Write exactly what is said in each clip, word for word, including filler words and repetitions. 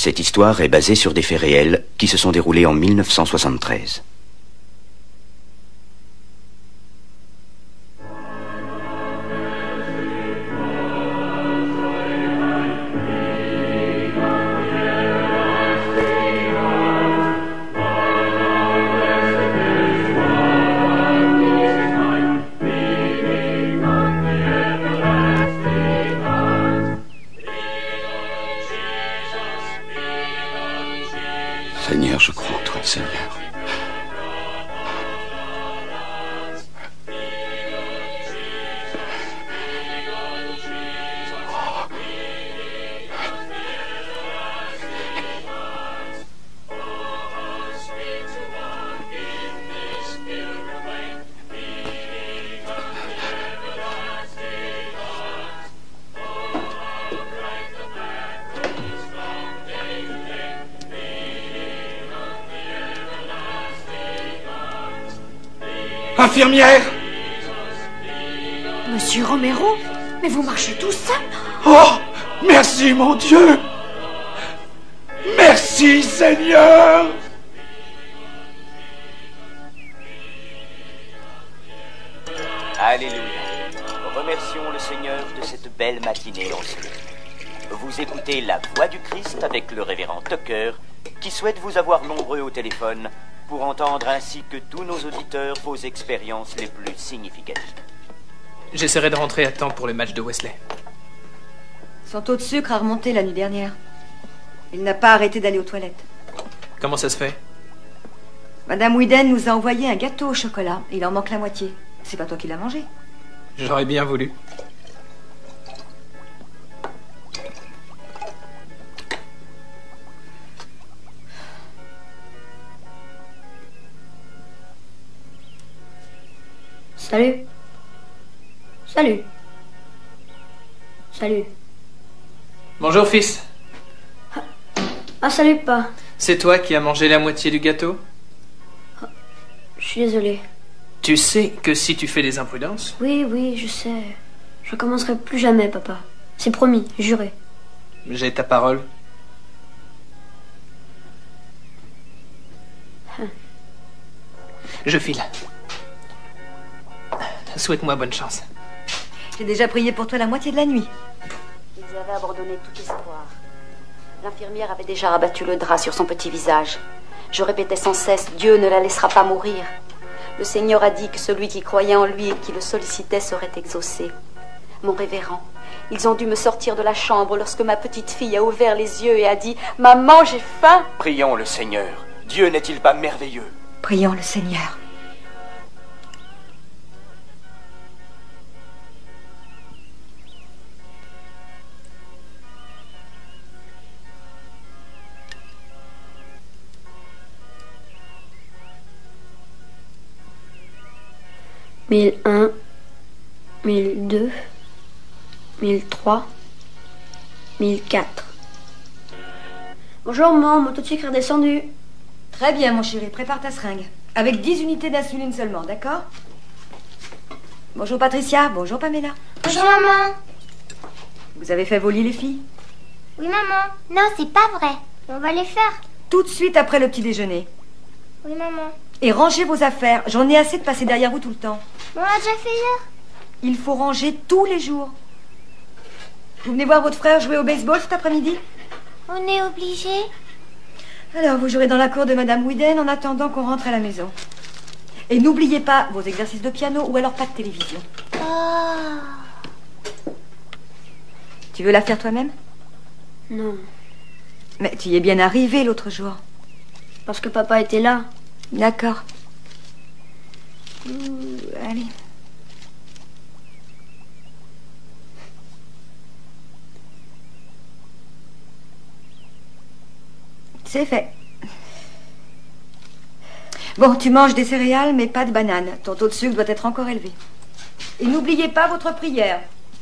Cette histoire est basée sur des faits réels qui se sont déroulés en mille neuf cent soixante-treize. Seigneur, je crois en toi, Seigneur. Infirmière! Monsieur Romero, mais vous marchez tout seul? Oh! Merci, mon Dieu! Merci, Seigneur! Alléluia. Remercions le Seigneur de cette belle matinée ensoleillée. Vous écoutez La Voix du Christ avec le révérend Tucker, qui souhaite vous avoir nombreux au téléphone pour entendre ainsi que tous nos auditeurs vos expériences les plus significatives. J'essaierai de rentrer à temps pour le match de Wesley. Son taux de sucre a remonté la nuit dernière. Il n'a pas arrêté d'aller aux toilettes. Comment ça se fait? Madame Whedon nous a envoyé un gâteau au chocolat. Il en manque la moitié. C'est pas toi qui l'as mangé. J'aurais bien voulu. Salut. Salut. Salut. Bonjour, fils. Ah, salut, pas. C'est toi qui as mangé la moitié du gâteau? Je suis désolé. Tu sais que si tu fais des imprudences... Oui, oui, je sais. Je recommencerai plus jamais, papa. C'est promis, juré. J'ai ta parole. Hein. Je file. Souhaite-moi bonne chance. J'ai déjà prié pour toi la moitié de la nuit. Ils avaient abandonné tout espoir. L'infirmière avait déjà rabattu le drap sur son petit visage. Je répétais sans cesse, Dieu ne la laissera pas mourir. Le Seigneur a dit que celui qui croyait en lui et qui le sollicitait serait exaucé. Mon révérend, ils ont dû me sortir de la chambre lorsque ma petite fille a ouvert les yeux et a dit « Maman, j'ai faim !» Prions le Seigneur. Dieu n'est-il pas merveilleux? Prions le Seigneur. mille un, mille deux, mille trois, mille quatre. Bonjour, maman, mon taux de sucre est descendu. Très bien, mon chéri, prépare ta seringue. Avec dix unités d'insuline seulement, d'accord? Bonjour, Patricia. Bonjour, Pamela. Bonjour, maman. Vous avez fait vos lits, les filles? Oui, maman. Non, c'est pas vrai. On va les faire. Tout de suite après le petit déjeuner. Oui, maman. Et rangez vos affaires. J'en ai assez de passer derrière vous tout le temps. On l'a déjà fait hier. Il faut ranger tous les jours. Vous venez voir votre frère jouer au baseball cet après-midi? On est obligés. Alors, vous jouerez dans la cour de Madame Whedon en attendant qu'on rentre à la maison. Et n'oubliez pas vos exercices de piano ou alors pas de télévision. Oh. Tu veux la faire toi-même? Non. Mais tu y es bien arrivé l'autre jour. Parce que papa était là. D'accord. Ouh, allez. C'est fait. Bon, tu manges des céréales, mais pas de bananes. Ton taux de sucre doit être encore élevé. Et n'oubliez pas votre prière.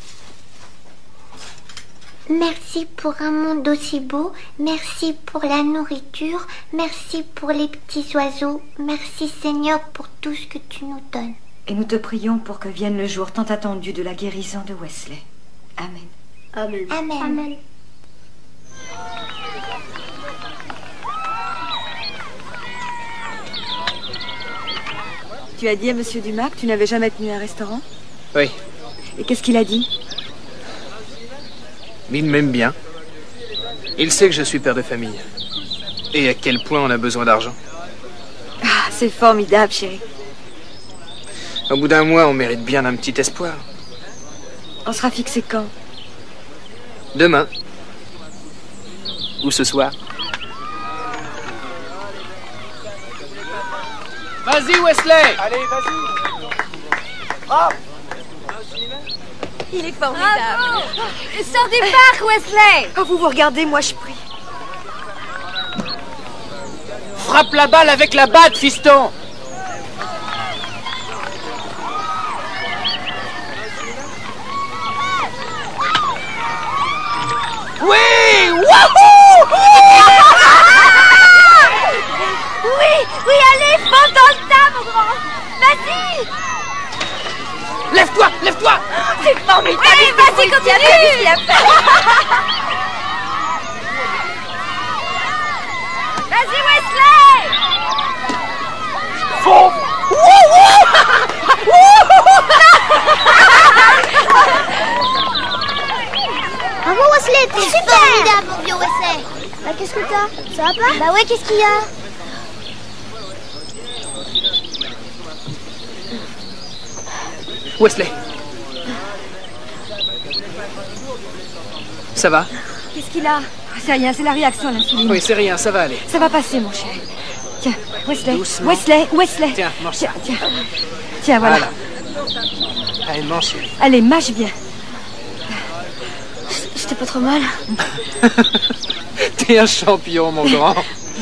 Merci pour un monde aussi beau. Merci pour la nourriture. Merci pour les petits oiseaux. Merci, Seigneur, pour tout ce que tu nous donnes. Et nous te prions pour que vienne le jour tant attendu de la guérison de Wesley. Amen. Amen. Amen. Amen. Tu as dit à Monsieur Dumas que tu n'avais jamais tenu un restaurant? Oui. Et qu'est-ce qu'il a dit? Il m'aime bien. Il sait que je suis père de famille. Et à quel point on a besoin d'argent. Ah, c'est formidable, chérie. Au bout d'un mois, on mérite bien un petit espoir. On sera fixé quand? Demain. Ou ce soir. Vas-y, Wesley! Allez, vas-y. Hop. Il est formidable. Sors du parc, Wesley! Quand vous vous regardez, moi je prie. Frappe la balle avec la batte, fiston! Oui! Wouhou! Oui, oui, allez, fonce dans le tas, mon grand! Vas-y! Lève-toi! Lève-toi! C'est formidable! Allez, vas-y, continue! Vas-y, Wesley! Faux. Bravo Wesley, t'es formidable mon vieux Wesley. Bah qu'est-ce que t'as? Ça va pas? Bah ouais, qu'est-ce qu'il y a? Wesley. Ça va? Qu'est-ce qu'il a? C'est rien, c'est la réaction à l'insuline. Oui, c'est rien, ça va aller. Ça va passer, mon chéri. Tiens, Wesley. Doucement. Wesley, Wesley. Tiens, mange ça. Tiens, tiens. Tiens, voilà. Voilà. Allez, mange, chérie. Allez, mâche bien. C'était pas trop mal. T'es un champion, mon grand.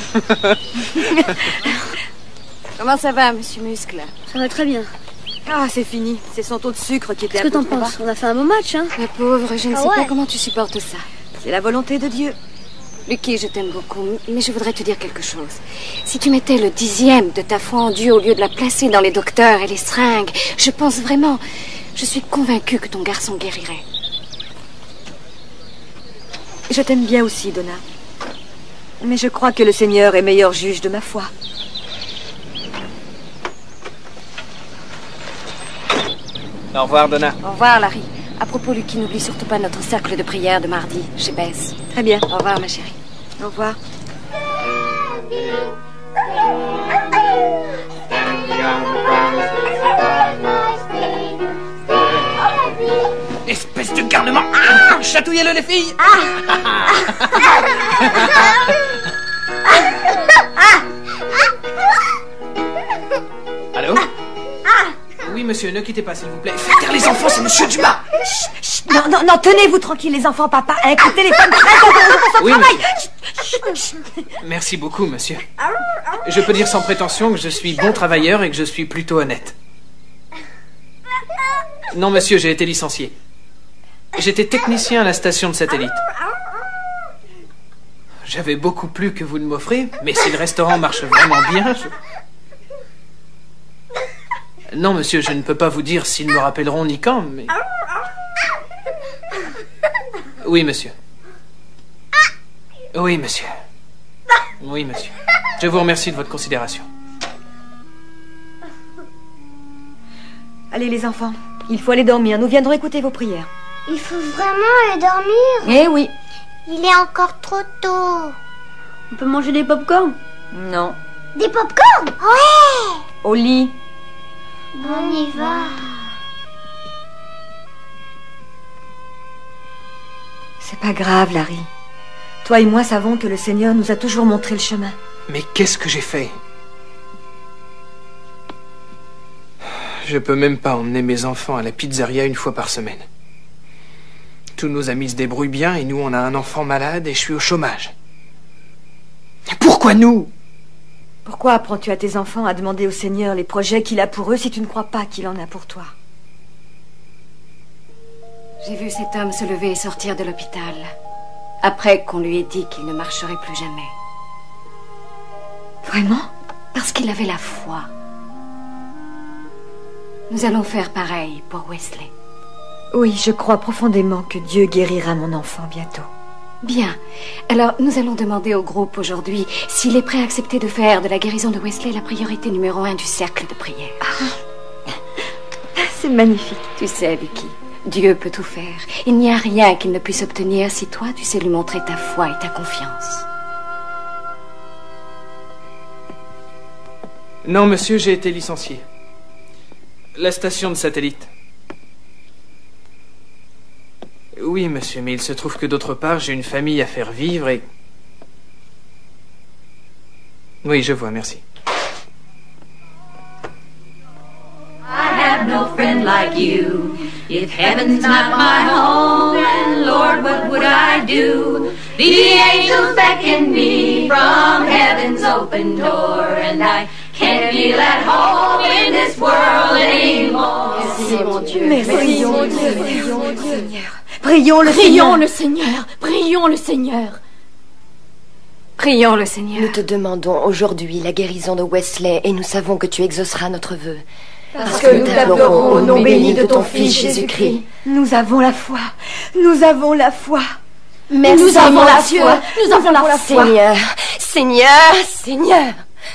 Comment ça va, monsieur Muscle? Ça va très bien. Ah, c'est fini. C'est son taux de sucre qui était Qu'est-ce un que peu t'en trop bas. penses? On a fait un beau match, hein? Ma pauvre, je ne Ah sais ouais. pas comment tu supportes ça. C'est la volonté de Dieu. Lucky, je t'aime beaucoup, mais je voudrais te dire quelque chose. Si tu mettais le dixième de ta foi en Dieu au lieu de la placer dans les docteurs et les seringues, je pense vraiment, je suis convaincue que ton garçon guérirait. Je t'aime bien aussi, Donna. Mais je crois que le Seigneur est meilleur juge de ma foi. Au revoir, Donna. Au revoir, Larry. À propos, Lucky, n'oublie surtout pas notre cercle de prière de mardi chez Bess. Très bien. Au revoir, ma chérie. Au revoir. Espèce de garnement. Ah, chatouillez-le, les filles. Allô? Oui, monsieur, ne quittez pas, s'il vous plaît. Faites taire les enfants, c'est monsieur Dumas. Non, non, non, tenez-vous tranquille, les enfants, papa. Avec le téléphone, très on Oui, travail. monsieur. Merci beaucoup, monsieur. Je peux dire sans prétention que je suis bon travailleur et que je suis plutôt honnête. Non, monsieur, j'ai été licencié. J'étais technicien à la station de satellite. J'avais beaucoup plus que vous ne m'offrez, mais si le restaurant marche vraiment bien, je... Non, monsieur, je ne peux pas vous dire s'ils me rappelleront ni quand, mais... Oui, monsieur. Oui, monsieur. Oui, monsieur. Je vous remercie de votre considération. Allez, les enfants, il faut aller dormir. Nous viendrons écouter vos prières. Il faut vraiment aller dormir. Eh oui. Il est encore trop tôt. On peut manger des pop-corn? Non. Des pop-corn? Ouais. Au lit. On y va. C'est pas grave, Larry. Toi et moi savons que le Seigneur nous a toujours montré le chemin. Mais qu'est-ce que j'ai fait? Je peux même pas emmener mes enfants à la pizzeria une fois par semaine. Tous nos amis se débrouillent bien et nous, on a un enfant malade et je suis au chômage. Pourquoi nous? Pourquoi apprends-tu à tes enfants à demander au Seigneur les projets qu'il a pour eux si tu ne crois pas qu'il en a pour toi? J'ai vu cet homme se lever et sortir de l'hôpital, après qu'on lui ait dit qu'il ne marcherait plus jamais. Vraiment? Parce qu'il avait la foi. Nous allons faire pareil pour Wesley. Oui, je crois profondément que Dieu guérira mon enfant bientôt. Bien. Alors, nous allons demander au groupe aujourd'hui s'il est prêt à accepter de faire de la guérison de Wesley la priorité numéro un du cercle de prière. Ah. C'est magnifique. Tu sais, Vicky, Dieu peut tout faire. Il n'y a rien qu'il ne puisse obtenir si toi, tu sais lui montrer ta foi et ta confiance. Non, monsieur, j'ai été licencié. La station de satellite. Oui, monsieur, mais il se trouve que d'autre part, j'ai une famille à faire vivre et... Oui, je vois, merci. I have no friend like you. If heaven's not my home, then Lord, what would I do? The angels beckon me from heaven's open door, and I can't feel at home in this world anymore. Merci, mon Dieu. Merci, Prions mon Dieu. Dieu. Prions Prions le Dieu. Seigneur. Prions le Prions Seigneur. le Seigneur. Prions le Seigneur. Prions le Seigneur. Nous te demandons aujourd'hui la guérison de Wesley et nous savons que tu exauceras notre vœu. Parce, Parce que nous t'implorons au nom béni de ton Fils Jésus-Christ. Nous avons la foi. Nous avons la foi. Merci, nous avons la foi. Nous avons la foi. Seigneur, Seigneur, Seigneur.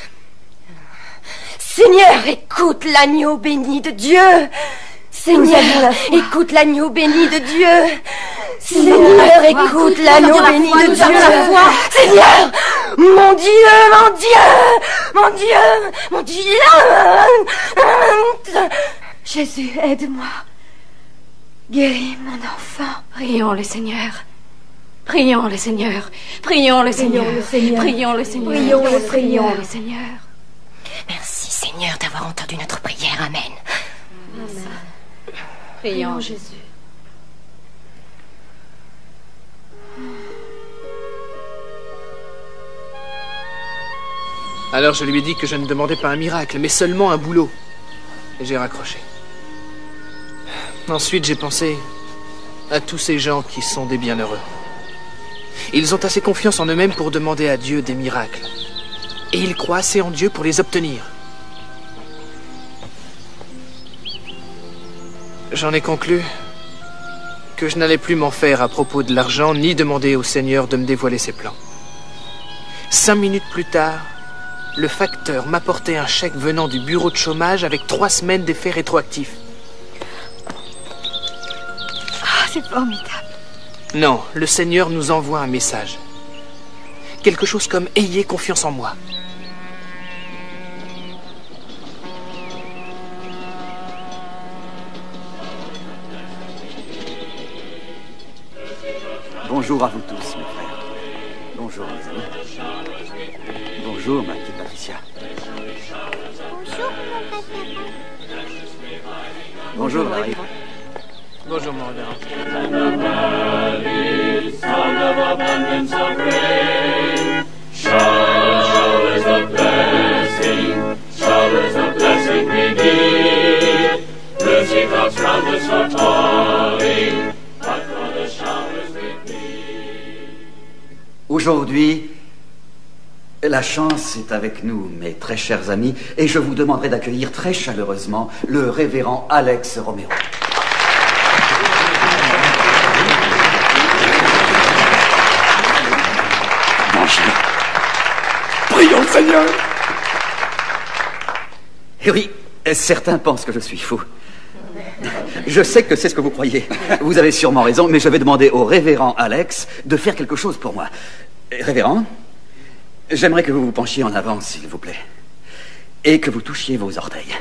Seigneur, écoute l'agneau béni de Dieu. Seigneur, écoute l'agneau béni de Dieu. Seigneur, écoute l'agneau béni de Dieu. Seigneur, mon Dieu, mon Dieu, mon Dieu, mon Dieu. Jésus, aide-moi. Guéris mon enfant. Prions le Seigneur. Prions le Seigneur. Prions le Seigneur. Prions le Seigneur. Prions le Prions le Seigneur. Merci Seigneur d'avoir entendu notre prière. Amen. Amen. Prions Jésus. Alors je lui ai dit que je ne demandais pas un miracle, mais seulement un boulot. Et j'ai raccroché. Ensuite, j'ai pensé à tous ces gens qui sont des bienheureux. Ils ont assez confiance en eux-mêmes pour demander à Dieu des miracles. Et ils croient assez en Dieu pour les obtenir. J'en ai conclu que je n'allais plus m'en faire à propos de l'argent, ni demander au Seigneur de me dévoiler ses plans. Cinq minutes plus tard, le facteur m'apportait un chèque venant du bureau de chômage avec trois semaines d'effets rétroactifs. Ah, c'est formidable. Non, le Seigneur nous envoie un message. Quelque chose comme « Ayez confiance en moi ». Bonjour à vous tous, mes frères. Bonjour, mes amis. Bonjour, ma petite Patricia. Bonjour, Larry. Bonjour, mon révérend. Aujourd'hui, la chance est avec nous, mes très chers amis, et je vous demanderai d'accueillir très chaleureusement le révérend Alex Romero. Mangez. Prions le Seigneur. Et oui, certains pensent que je suis fou. Je sais que c'est ce que vous croyez. Vous avez sûrement raison, mais je vais demander au révérend Alex de faire quelque chose pour moi. Révérend, j'aimerais que vous vous penchiez en avant, s'il vous plaît, et que vous touchiez vos orteils.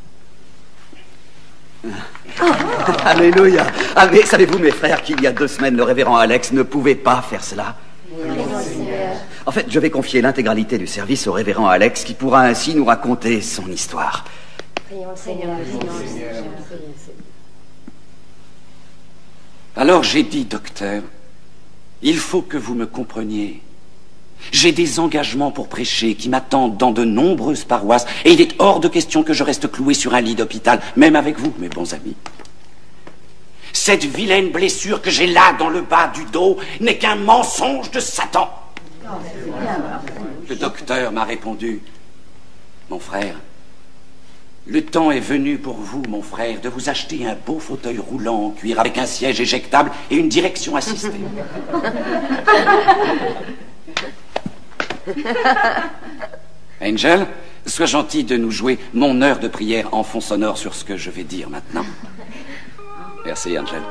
Oh. Alléluia. Ah, mais savez-vous, mes frères, qu'il y a deux semaines, le révérend Alex ne pouvait pas faire cela? En fait, je vais confier l'intégralité du service au révérend Alex, qui pourra ainsi nous raconter son histoire. Prions le Seigneur. Alors j'ai dit, docteur, il faut que vous me compreniez. J'ai des engagements pour prêcher qui m'attendent dans de nombreuses paroisses, et il est hors de question que je reste cloué sur un lit d'hôpital, même avec vous, mes bons amis. Cette vilaine blessure que j'ai là dans le bas du dos n'est qu'un mensonge de Satan. Le docteur m'a répondu, mon frère, Le temps est venu pour vous, mon frère, de vous acheter un beau fauteuil roulant en cuir avec un siège éjectable et une direction assistée. Angel, sois gentil de nous jouer mon heure de prière en fond sonore sur ce que je vais dire maintenant. Merci, Angel.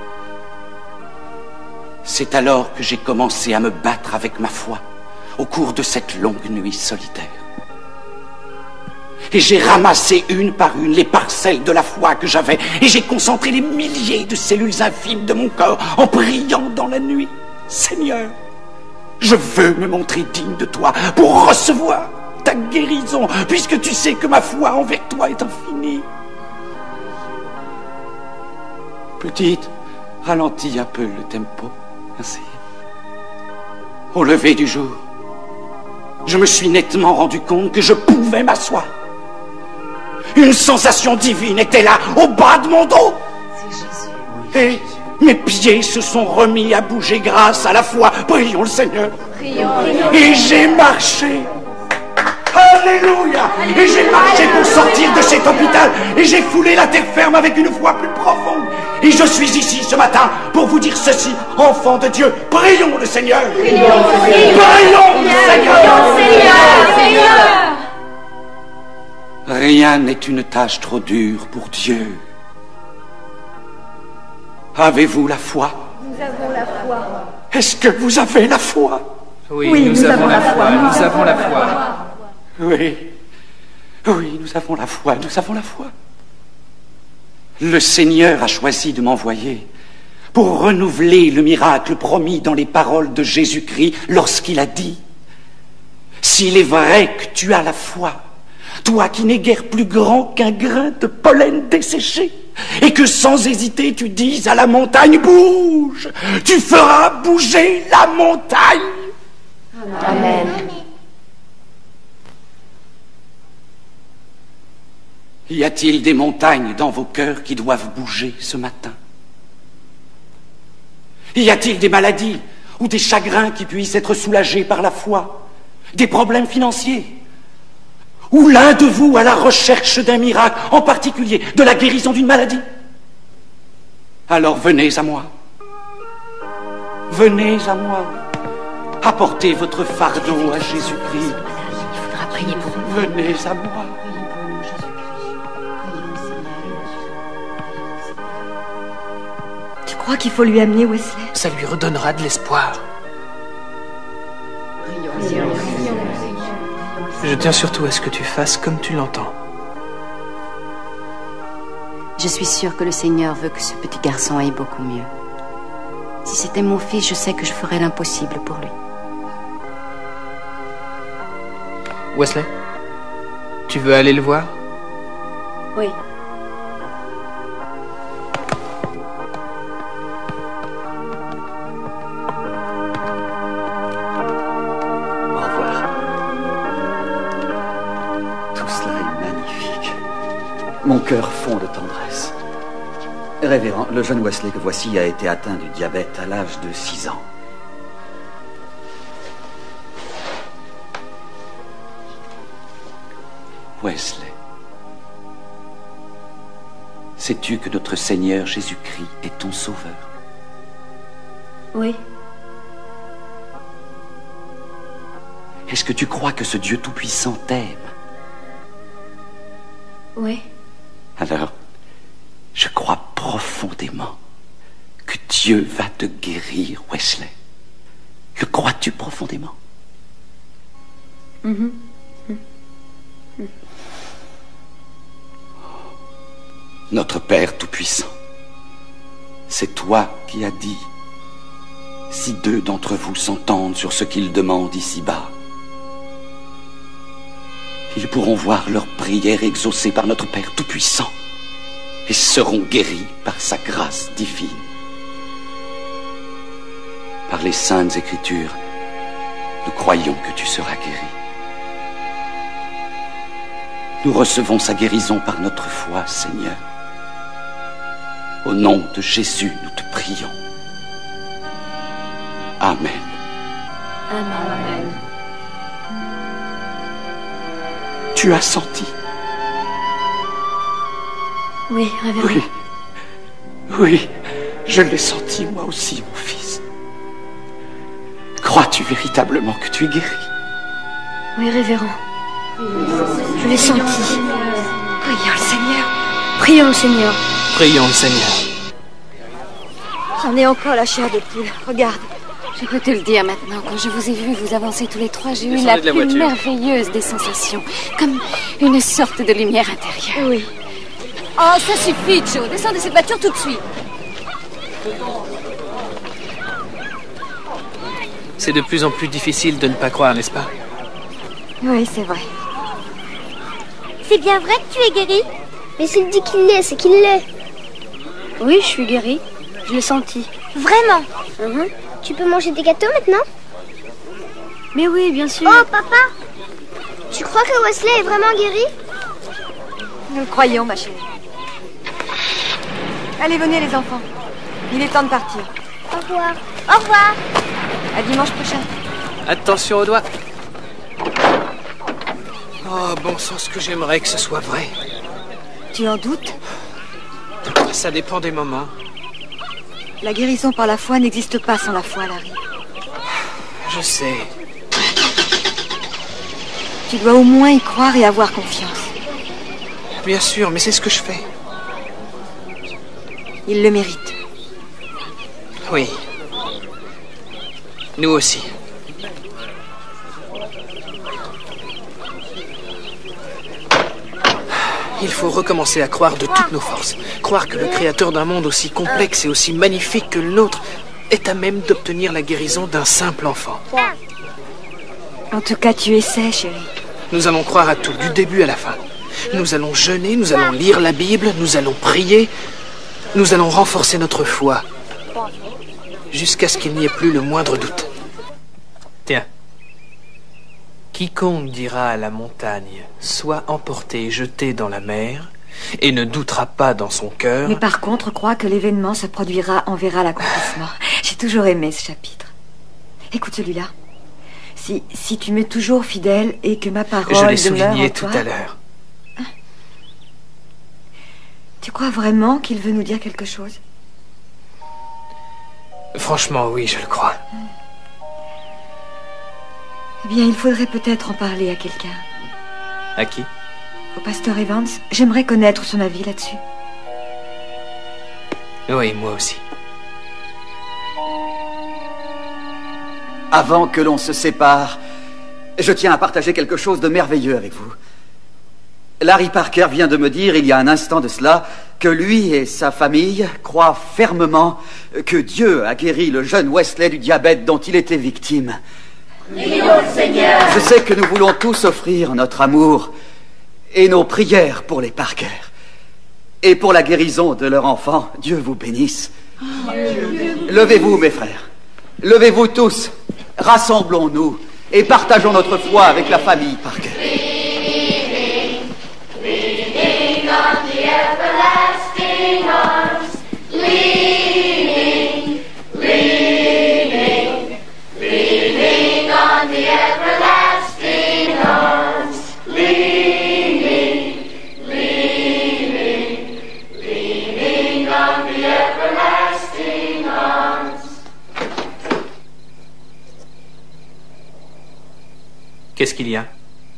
C'est alors que j'ai commencé à me battre avec ma foi au cours de cette longue nuit solitaire. Et j'ai ramassé une par une les parcelles de la foi que j'avais, et j'ai concentré les milliers de cellules infimes de mon corps en priant dans la nuit. Seigneur, je veux me montrer digne de toi pour recevoir ta guérison, puisque tu sais que ma foi envers toi est infinie. Petite, ralentis un peu le tempo. Merci. Au lever du jour, je me suis nettement rendu compte que je pouvais m'asseoir. Une sensation divine était là, au bas de mon dos. Et mes pieds se sont remis à bouger grâce à la foi. Prions le Seigneur. Et j'ai marché. Alléluia. Et j'ai marché pour sortir de cet hôpital. Et j'ai foulé la terre ferme avec une foi plus profonde. Et je suis ici ce matin pour vous dire ceci, enfants de Dieu. Prions le Seigneur. Prions le Seigneur. Rien n'est une tâche trop dure pour Dieu. Avez-vous la foi? Nous avons la foi. Est-ce que vous avez la foi? Oui, oui nous, nous avons, avons la foi, nous, nous avons la foi. Oui, oui, nous avons la foi, nous avons la foi. Le Seigneur a choisi de m'envoyer pour renouveler le miracle promis dans les paroles de Jésus-Christ lorsqu'il a dit « S'il est vrai que tu as la foi, toi qui n'es guère plus grand qu'un grain de pollen desséché, et que sans hésiter tu dises à la montagne, bouge, tu feras bouger la montagne. » Amen. Y a-t-il des montagnes dans vos cœurs qui doivent bouger ce matin? Y a-t-il des maladies ou des chagrins qui puissent être soulagés par la foi? Des problèmes financiers? Ou l'un de vous à la recherche d'un miracle, en particulier de la guérison d'une maladie? Alors venez à moi. Venez à moi. Apportez votre fardeau à Jésus-Christ. Il faudra prier pour vous. Venez à moi. Tu crois qu'il faut lui amener Wesley? Ça lui redonnera de l'espoir. Je tiens surtout à ce que tu fasses comme tu l'entends. Je suis sûre que le Seigneur veut que ce petit garçon aille beaucoup mieux. Si c'était mon fils, je sais que je ferais l'impossible pour lui. Wesley, tu veux aller le voir? Oui. Mon cœur fond de tendresse. Révérend, le jeune Wesley que voici a été atteint du diabète à l'âge de six ans. Wesley, sais-tu que notre Seigneur Jésus-Christ est ton sauveur? Oui. Est-ce que tu crois que ce Dieu tout-puissant t'aime? Oui. Alors, je crois profondément que Dieu va te guérir, Wesley. Le crois-tu profondément? Mm-hmm. Mm. Notre Père tout-puissant, c'est toi qui as dit, si deux d'entre vous s'entendent sur ce qu'ils demandent ici-bas, ils pourront voir leur prière exaucée par notre Père tout-puissant et seront guéris par sa grâce divine. Par les saintes Écritures, nous croyons que tu seras guéri. Nous recevons sa guérison par notre foi, Seigneur. Au nom de Jésus, nous te prions. Amen. Amen. Tu as senti. Oui, révérend. Oui. Oui, je l'ai senti moi aussi, mon fils. Crois-tu véritablement que tu es guéri? Oui, révérend. Je l'ai senti. Prions le Seigneur. Prions le Seigneur. Prions le Seigneur. J'en ai encore la chair de poule. Regarde. Je peux te le dire maintenant, quand je vous ai vu vous avancer tous les trois, j'ai eu Descendez la de la plus voiture. merveilleuse des sensations. Comme une sorte de lumière intérieure. Oui. Oh, ça suffit, Joe. Descends de cette voiture tout de suite. C'est de plus en plus difficile de ne pas croire, n'est-ce pas? Oui, c'est vrai. C'est bien vrai que tu es guéri? Mais s'il dit qu'il l'est, c'est qu'il l'est. Oui, je suis guérie. Je l'ai senti. Vraiment? Mhm. Tu peux manger des gâteaux maintenant? Mais oui, bien sûr. Oh, papa! Tu crois que Wesley est vraiment guéri? Nous le croyons, ma chérie. Allez, venez les enfants. Il est temps de partir. Au revoir. Au revoir. À dimanche prochain. Attention aux doigts. Oh, bon sang, ce que j'aimerais que ce soit vrai. Tu en doutes? Ça dépend des moments. La guérison par la foi n'existe pas sans la foi, Larry. Je sais. Tu dois au moins y croire et avoir confiance. Bien sûr, mais c'est ce que je fais. Il le mérite. Oui. Nous aussi. Il faut recommencer à croire de toutes nos forces. Croire que le créateur d'un monde aussi complexe et aussi magnifique que le nôtre est à même d'obtenir la guérison d'un simple enfant. En tout cas, tu essaies, chérie. Nous allons croire à tout, du début à la fin. Nous allons jeûner, nous allons lire la Bible, nous allons prier, nous allons renforcer notre foi, jusqu'à ce qu'il n'y ait plus le moindre doute. Tiens. Quiconque dira à la montagne, sois emporté et jeté dans la mer, et ne doutera pas dans son cœur... Mais par contre, crois que l'événement se produira, on verra l'accomplissement. J'ai toujours aimé ce chapitre. Écoute celui-là. Si, si tu m'es toujours fidèle et que ma parole Je l'ai demeure en souligné tout toi, à l'heure. tu crois vraiment qu'il veut nous dire quelque chose? Franchement, oui, je le crois. Eh bien, il faudrait peut-être en parler à quelqu'un. À qui? Au pasteur Evans. J'aimerais connaître son avis là-dessus. Oui, moi aussi. Avant que l'on se sépare, je tiens à partager quelque chose de merveilleux avec vous. Larry Parker vient de me dire, il y a un instant de cela, que lui et sa famille croient fermement que Dieu a guéri le jeune Wesley du diabète dont il était victime. Seigneur. Je sais que nous voulons tous offrir notre amour et nos prières pour les Parker. Et pour la guérison de leur enfant, Dieu vous bénisse. Levez-vous, mes frères. Levez-vous tous. Rassemblons-nous et partageons notre foi avec la famille Parker. Leaning on the everlasting arms, leaning, leaning, leaning on the everlasting arms, leaning, leaning, leaning on the everlasting arms. Qu'est-ce qu'il y a?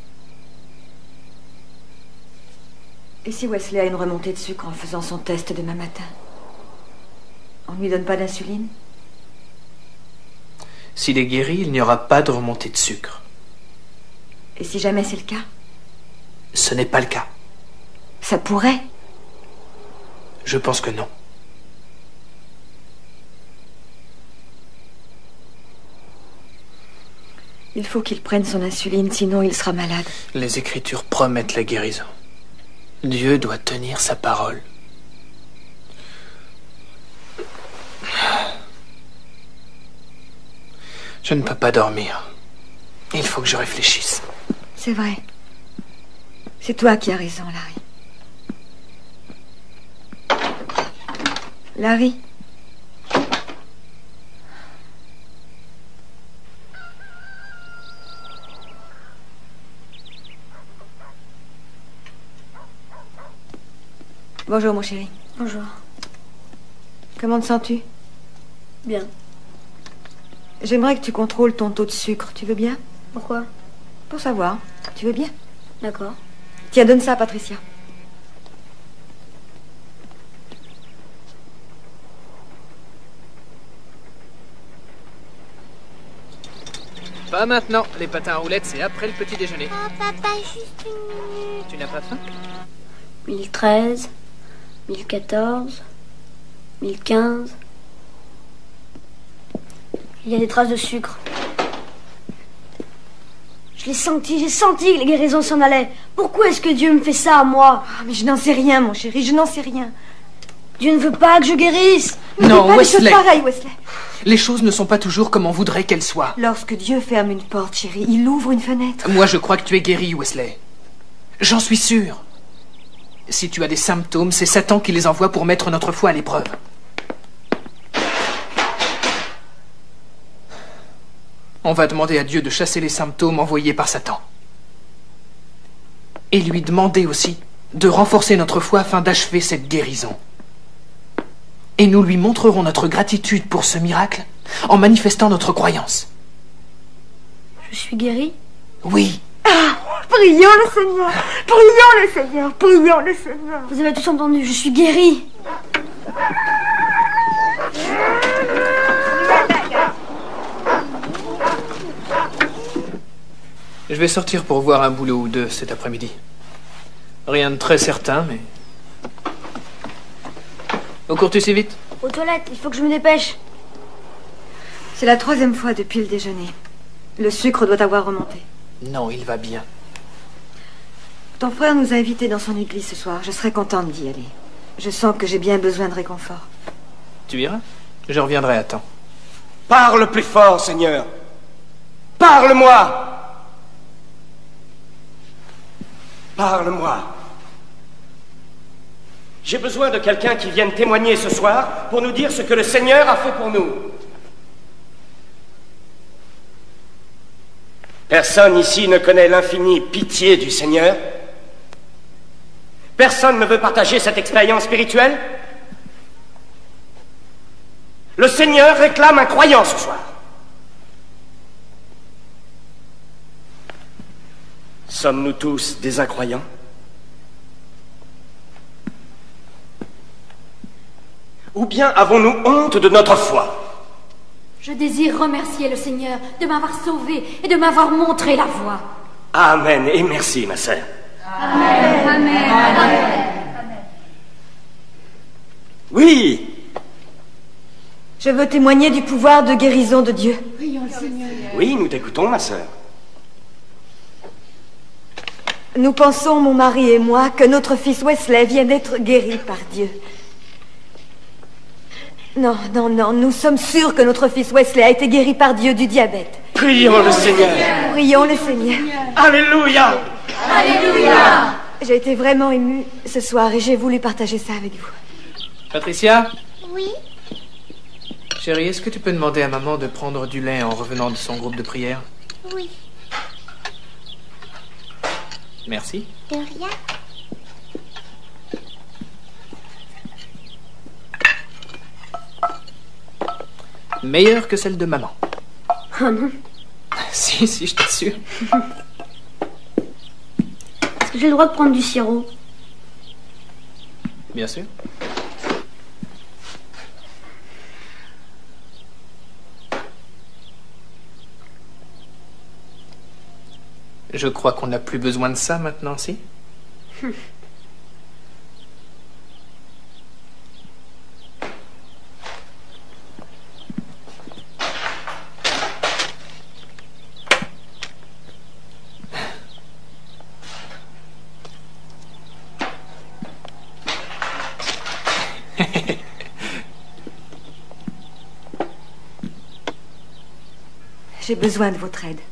Et si Wesley a une remontée de sucre en faisant son test demain matin? On ne lui donne pas d'insuline? S'il est guéri, il n'y aura pas de remontée de sucre. Et si jamais c'est le cas? Ce n'est pas le cas. Ça pourrait. Je pense que non. Il faut qu'il prenne son insuline, sinon il sera malade. Les Écritures promettent la guérison. Dieu doit tenir sa parole. Je ne peux pas dormir. Il faut que je réfléchisse. C'est vrai. C'est toi qui as raison, Larry. Larry. Bonjour, mon chéri. Bonjour. Comment te sens-tu? Bien. J'aimerais que tu contrôles ton taux de sucre. Tu veux bien? Pourquoi? Pour savoir. Tu veux bien? D'accord. Tiens, donne ça à Patricia. Pas maintenant. Les patins à roulettes, c'est après le petit déjeuner. Oh, papa, juste une minute. Tu n'as pas faim? mille treize, mille quatorze, mille quinze. Il y a des traces de sucre. Je l'ai senti, j'ai senti que les guérisons s'en allaient. Pourquoi est-ce que Dieu me fait ça à moi? Ah, mais je n'en sais rien, mon chéri, je n'en sais rien. Dieu ne veut pas que je guérisse. Non, pas Wesley. des choses pareilles, Wesley. Les choses ne sont pas toujours comme on voudrait qu'elles soient. Lorsque Dieu ferme une porte, chérie, il ouvre une fenêtre. Moi, je crois que tu es guéri, Wesley. J'en suis sûr. Si tu as des symptômes, c'est Satan qui les envoie pour mettre notre foi à l'épreuve. On va demander à Dieu de chasser les symptômes envoyés par Satan. Et lui demander aussi de renforcer notre foi afin d'achever cette guérison. Et nous lui montrerons notre gratitude pour ce miracle en manifestant notre croyance. Je suis guérie? Oui. Ah, prions le Seigneur, prions le Seigneur, prions le Seigneur. Vous avez tous entendu, je suis guérie. Je vais sortir pour voir un boulot ou deux cet après-midi. Rien de très certain, mais... Où cours-tu si vite? Aux toilettes, il faut que je me dépêche. C'est la troisième fois depuis le déjeuner. Le sucre doit avoir remonté. Non, il va bien. Ton frère nous a invités dans son église ce soir. Je serais contente d'y aller. Je sens que j'ai bien besoin de réconfort. Tu iras? Je reviendrai à temps. Parle plus fort, Seigneur. Parle-moi. Parle-moi. J'ai besoin de quelqu'un qui vienne témoigner ce soir pour nous dire ce que le Seigneur a fait pour nous. Personne ici ne connaît l'infinie pitié du Seigneur. Personne ne veut partager cette expérience spirituelle. Le Seigneur réclame un croyant ce soir. Sommes-nous tous des incroyants? Ou bien avons-nous honte de notre foi? Je désire remercier le Seigneur de m'avoir sauvé et de m'avoir montré la voie. Amen et merci, ma sœur. Amen. Amen. Amen. Oui. Je veux témoigner du pouvoir de guérison de Dieu. Prions le Seigneur. Oui, nous t'écoutons, ma sœur. Nous pensons, mon mari et moi, que notre fils Wesley vient d'être guéri par Dieu. Non, non, non, nous sommes sûrs que notre fils Wesley a été guéri par Dieu du diabète. Prions le Seigneur. Prions le Seigneur. Alléluia. Alléluia. J'ai été vraiment émue ce soir et j'ai voulu partager ça avec vous. Patricia? Oui? Chérie, est-ce que tu peux demander à maman de prendre du lait en revenant de son groupe de prière? Oui. Merci. De rien. Meilleure que celle de maman. Oh non. Si, si, je t'assure. Est-ce que j'ai le droit de prendre du sirop? Bien sûr. Je crois qu'on n'a plus besoin de ça maintenant, si? Hum. J'ai besoin de votre aide.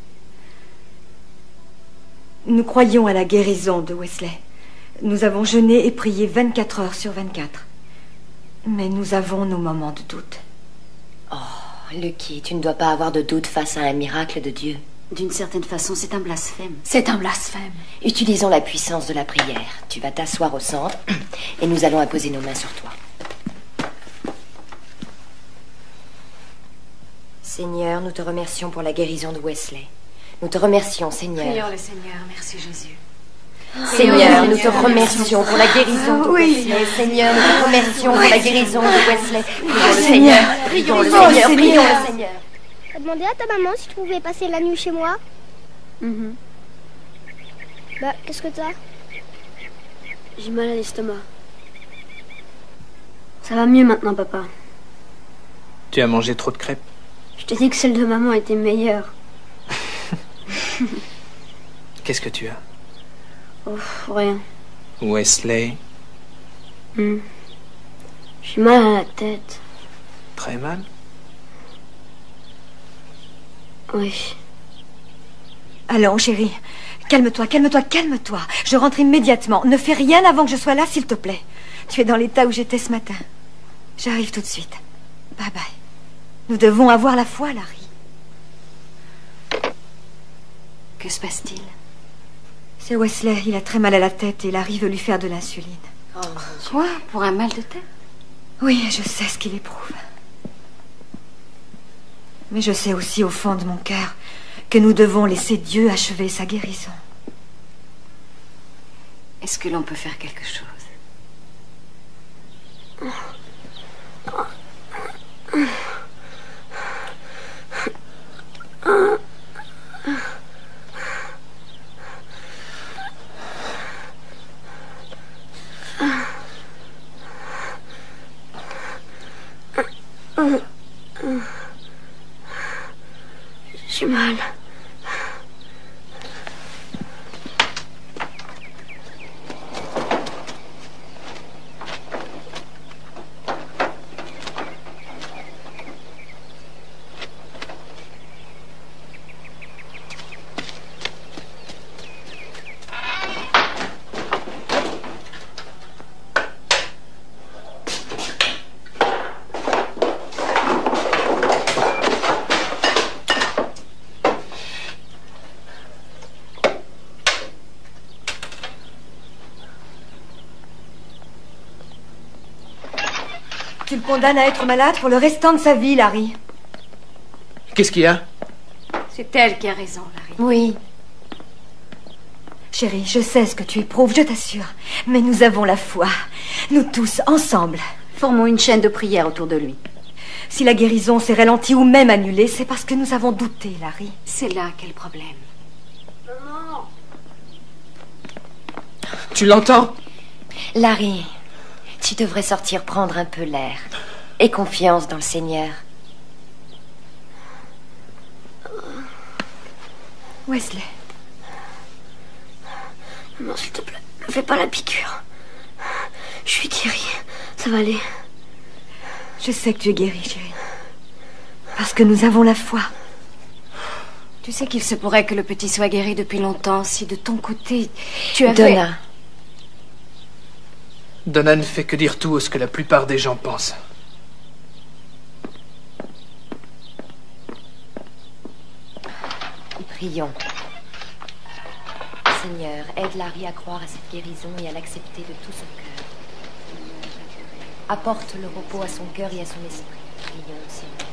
Nous croyons à la guérison de Wesley. Nous avons jeûné et prié vingt-quatre heures sur vingt-quatre. Mais nous avons nos moments de doute. Oh, Lucky, tu ne dois pas avoir de doute face à un miracle de Dieu. D'une certaine façon, c'est un blasphème. C'est un blasphème. Utilisons la puissance de la prière. Tu vas t'asseoir au centre et nous allons imposer nos mains sur toi. Seigneur, nous te remercions pour la guérison de Wesley. Nous te remercions, Seigneur. Prions le Seigneur. Merci, Jésus. Seigneur, nous te remercions pour la guérison de Wesley. Seigneur, nous te remercions pour la guérison de Wesley. Prions le Seigneur. Prions le Seigneur. Prions le Seigneur. T'as demandé à ta maman si tu pouvais passer la nuit chez moi? Mhm. Bah, qu'est-ce que t'as? J'ai mal à l'estomac. Ça va mieux maintenant, papa. Tu as mangé trop de crêpes? Je t'ai dit que celle de maman était meilleure. Qu'est-ce que tu as? Oh, rien. Wesley? Hmm. J'ai mal à la tête. Très mal? Oui. Allons, chérie. Calme-toi, calme-toi, calme-toi. Je rentre immédiatement. Ne fais rien avant que je sois là, s'il te plaît. Tu es dans l'état où j'étais ce matin. J'arrive tout de suite. Bye bye. Nous devons avoir la foi, Larry. Que se passe-t-il? C'est Wesley. Il a très mal à la tête et Larry veut lui faire de l'insuline. Oh, quoi? Pour un mal de tête? Oui, je sais ce qu'il éprouve. Mais je sais aussi au fond de mon cœur que nous devons laisser Dieu achever sa guérison. Est-ce que l'on peut faire quelque chose? J'ai mal. Tu le condamnes à être malade pour le restant de sa vie, Larry. Qu'est-ce qu'il y a? C'est elle qui a raison, Larry. Oui. Chérie, je sais ce que tu éprouves, je t'assure. Mais nous avons la foi. Nous tous, ensemble. Formons une chaîne de prière autour de lui. Si la guérison s'est ralentie ou même annulée, c'est parce que nous avons douté, Larry. C'est là quel problème. Maman! Tu l'entends? Larry, tu devrais sortir prendre un peu l'air. Aie confiance dans le Seigneur. Wesley. Maman, s'il te plaît, ne fais pas la piqûre. Je suis guérie. Ça va aller. Je sais que tu es guérie, chérie. Parce que nous avons la foi. Tu sais qu'il se pourrait que le petit soit guéri depuis longtemps si de ton côté tu avais... Donna. Donna ne fait que dire tout ce que la plupart des gens pensent. Prions. Seigneur, aide Larry à croire à cette guérison et à l'accepter de tout son cœur. Apporte le repos à son cœur et à son esprit. Prions, Seigneur.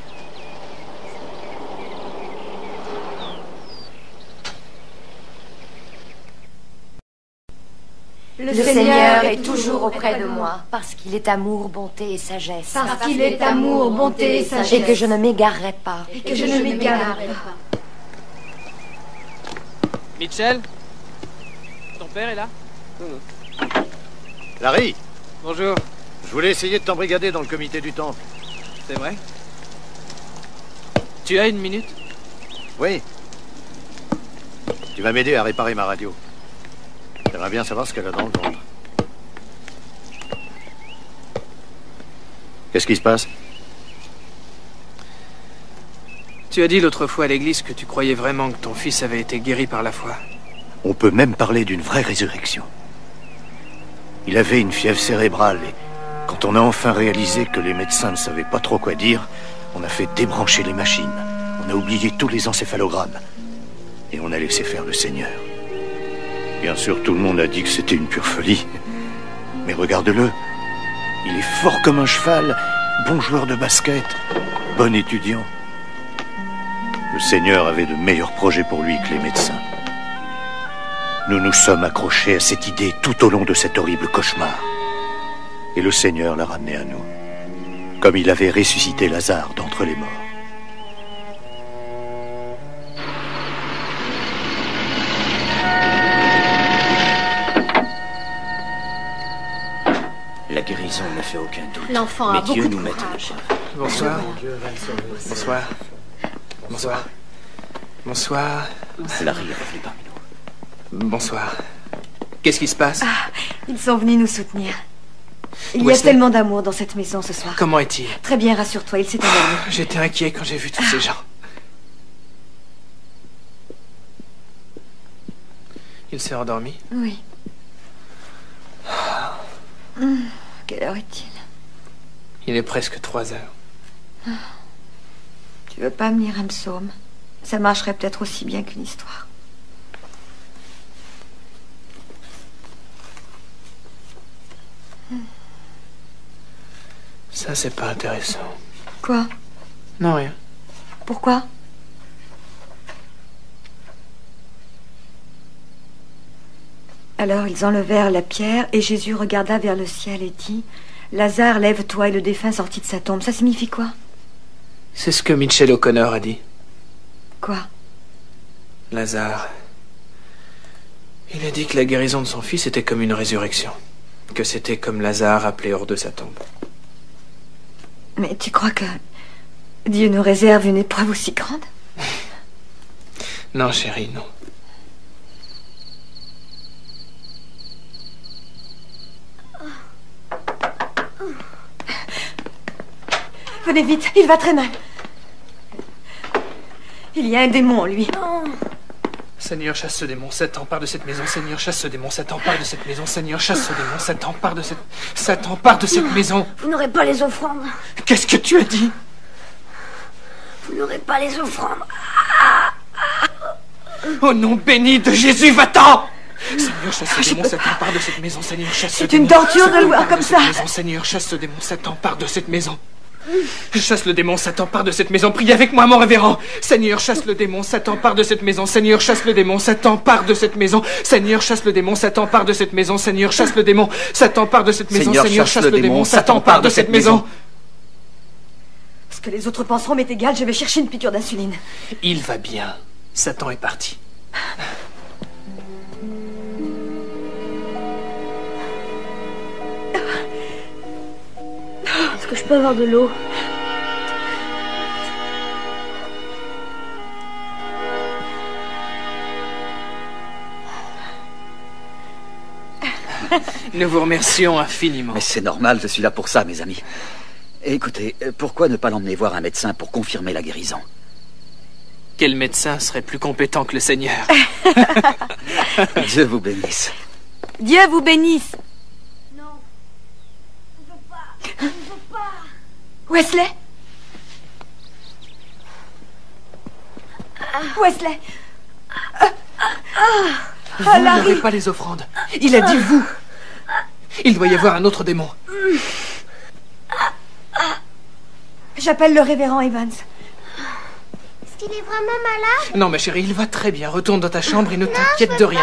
Le, le Seigneur est toujours auprès de moi, parce qu'il est amour, bonté et sagesse. Parce qu'il est amour, bonté et sagesse. Et que je ne m'égarerai pas. Et que je ne m'égarerai pas. Mitchell? Ton père est là? Larry! Bonjour. Je voulais essayer de t'embrigader dans le comité du temple. C'est vrai? Tu as une minute? Oui. Tu vas m'aider à réparer ma radio. J'aimerais bien savoir ce qu'elle a dans le ventre. Qu'est-ce qui se passe? Tu as dit l'autre fois à l'église que tu croyais vraiment que ton fils avait été guéri par la foi. On peut même parler d'une vraie résurrection. Il avait une fièvre cérébrale et quand on a enfin réalisé que les médecins ne savaient pas trop quoi dire, on a fait débrancher les machines. On a oublié tous les encéphalogrammes. et on a laissé faire le Seigneur. Bien sûr, tout le monde a dit que c'était une pure folie. Mais regarde-le. Il est fort comme un cheval, bon joueur de basket, bon étudiant. Le Seigneur avait de meilleurs projets pour lui que les médecins. Nous nous sommes accrochés à cette idée tout au long de cet horrible cauchemar. Et le Seigneur l'a ramené à nous, comme il avait ressuscité Lazare d'entre les morts. La guérison ne fait aucun doute. L'enfant mais a Dieu beaucoup nous de met courage. Bonsoir. Bonsoir. Bonsoir. Bonsoir. Larry est revenu parmi nous. Bonsoir. Qu'est-ce qui se passe? Ah, ils sont venus nous soutenir. Il y a Wesley? tellement d'amour dans cette maison ce soir. Comment est-il? Très bien, rassure-toi, il s'est endormi. J'étais inquiet quand j'ai vu tous ces gens. Il s'est endormi? Oui. Hum, quelle heure est-il? Il est presque trois heures. Tu veux pas me lire un psaume? Ça marcherait peut-être aussi bien qu'une histoire. Ça, c'est pas intéressant. Quoi? Non, rien. Pourquoi? Alors ils enlevèrent la pierre et Jésus regarda vers le ciel et dit: Lazare, lève-toi. Et le défunt sortit de sa tombe. Ça signifie quoi? C'est ce que Mitchell O'Connor a dit. Quoi? Lazare. Il a dit que la guérison de son fils était comme une résurrection. Que c'était comme Lazare appelé hors de sa tombe. Mais tu crois que Dieu nous réserve une épreuve aussi grande? Non, chérie, non. Venez vite, il va très mal. Il y a un démon en lui. Seigneur, chasse ce démon, Satan, part de cette maison. Seigneur, chasse ce démon, Satan, part de cette maison. Seigneur, chasse ce démon, Satan, part de cette... Satan, part de cette maison. Vous n'aurez pas les offrandes. Qu'est-ce que tu as dit? Vous n'aurez pas les offrandes. Au nom béni de Jésus, va-t'en! Seigneur, chasse ce démon, Satan, part de cette maison. Seigneur, chasse ce C'est démon. une torture de Satan, le voir part comme de cette ça. maison. Seigneur, chasse ce démon, Satan, part de cette maison. Chasse le démon, Satan, part de cette maison. Priez avec moi, mon révérend. Seigneur, chasse le démon, Satan, part de cette maison. Seigneur, chasse le démon, Satan, part de cette maison. Seigneur, chasse le démon, Satan, part de cette maison. Seigneur, chasse le démon, Satan, part de cette maison. Seigneur, chasse le démon, Satan, part de cette maison. Ce que les autres penseront m'est égal, je vais chercher une piqûre d'insuline. Il va bien. Satan est parti. Est-ce que je peux avoir de l'eau? Nous vous remercions infiniment. Mais c'est normal, je suis là pour ça, mes amis. Écoutez, pourquoi ne pas l'emmener voir un médecin pour confirmer la guérison? Quel médecin serait plus compétent que le Seigneur? Dieu vous bénisse. Dieu vous bénisse. Non. Je veux pas. Je veux pas. Wesley? Wesley? Vous Ah, Larry. n'aurez pas les offrandes. Il a dit vous. Il doit y avoir un autre démon. J'appelle le révérend Evans. Est-ce qu'il est vraiment malade? Non, ma chérie, il va très bien. Retourne dans ta chambre et ne t'inquiète de rien.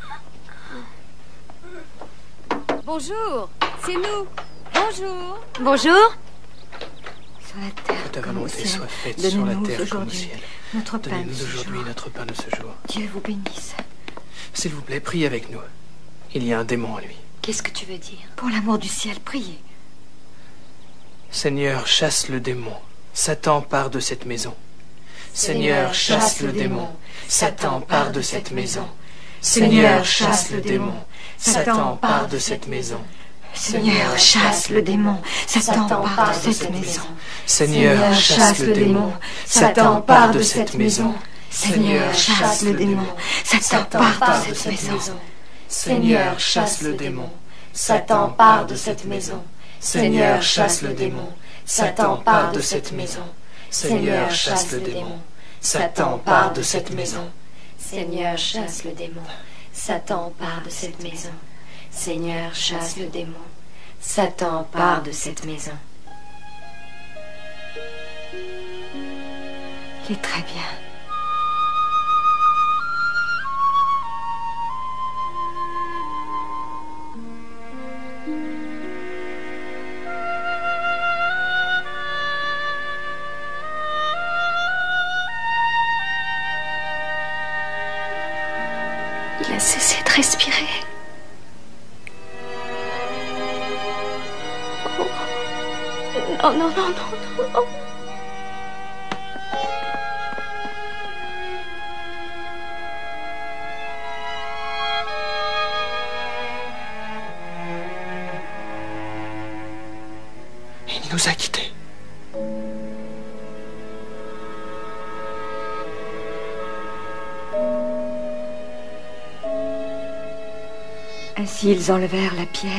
Bonjour, c'est nous. Bonjour. Bonjour. Sur la terre Que ta comme au volonté ciel, soit faite sur la donnez-nous terre comme au aujourd'hui ciel. notre pain de Donnez-nous ce aujourd'hui jour. notre pain de ce jour. Dieu vous bénisse. S'il vous plaît, priez avec nous. Il y a un démon en lui. Qu'est-ce que tu veux dire? Pour l'amour du ciel, priez. Seigneur, chasse le démon. Satan, part de cette maison. Seigneur, chasse le démon. Satan, part de cette maison. Seigneur, chasse le démon. Satan, part de cette maison. Seigneur, chasse le démon. Satan, part de cette maison. Seigneur, chasse le démon. Satan, part de cette maison. Seigneur, chasse le démon. Satan, part de cette maison. Seigneur, chasse le démon. Satan, part de cette maison. Seigneur, chasse le démon. Satan, part de cette maison. Seigneur, chasse le démon. Satan, part de cette maison. Seigneur, chasse le démon. Satan, part de cette maison. Seigneur, chasse le démon. Satan, part de cette maison. Il est très bien. Il a cessé de respirer. Oh. Non, non, non, non, non, non. Il nous a quittés. Ainsi ils enlevèrent la pierre.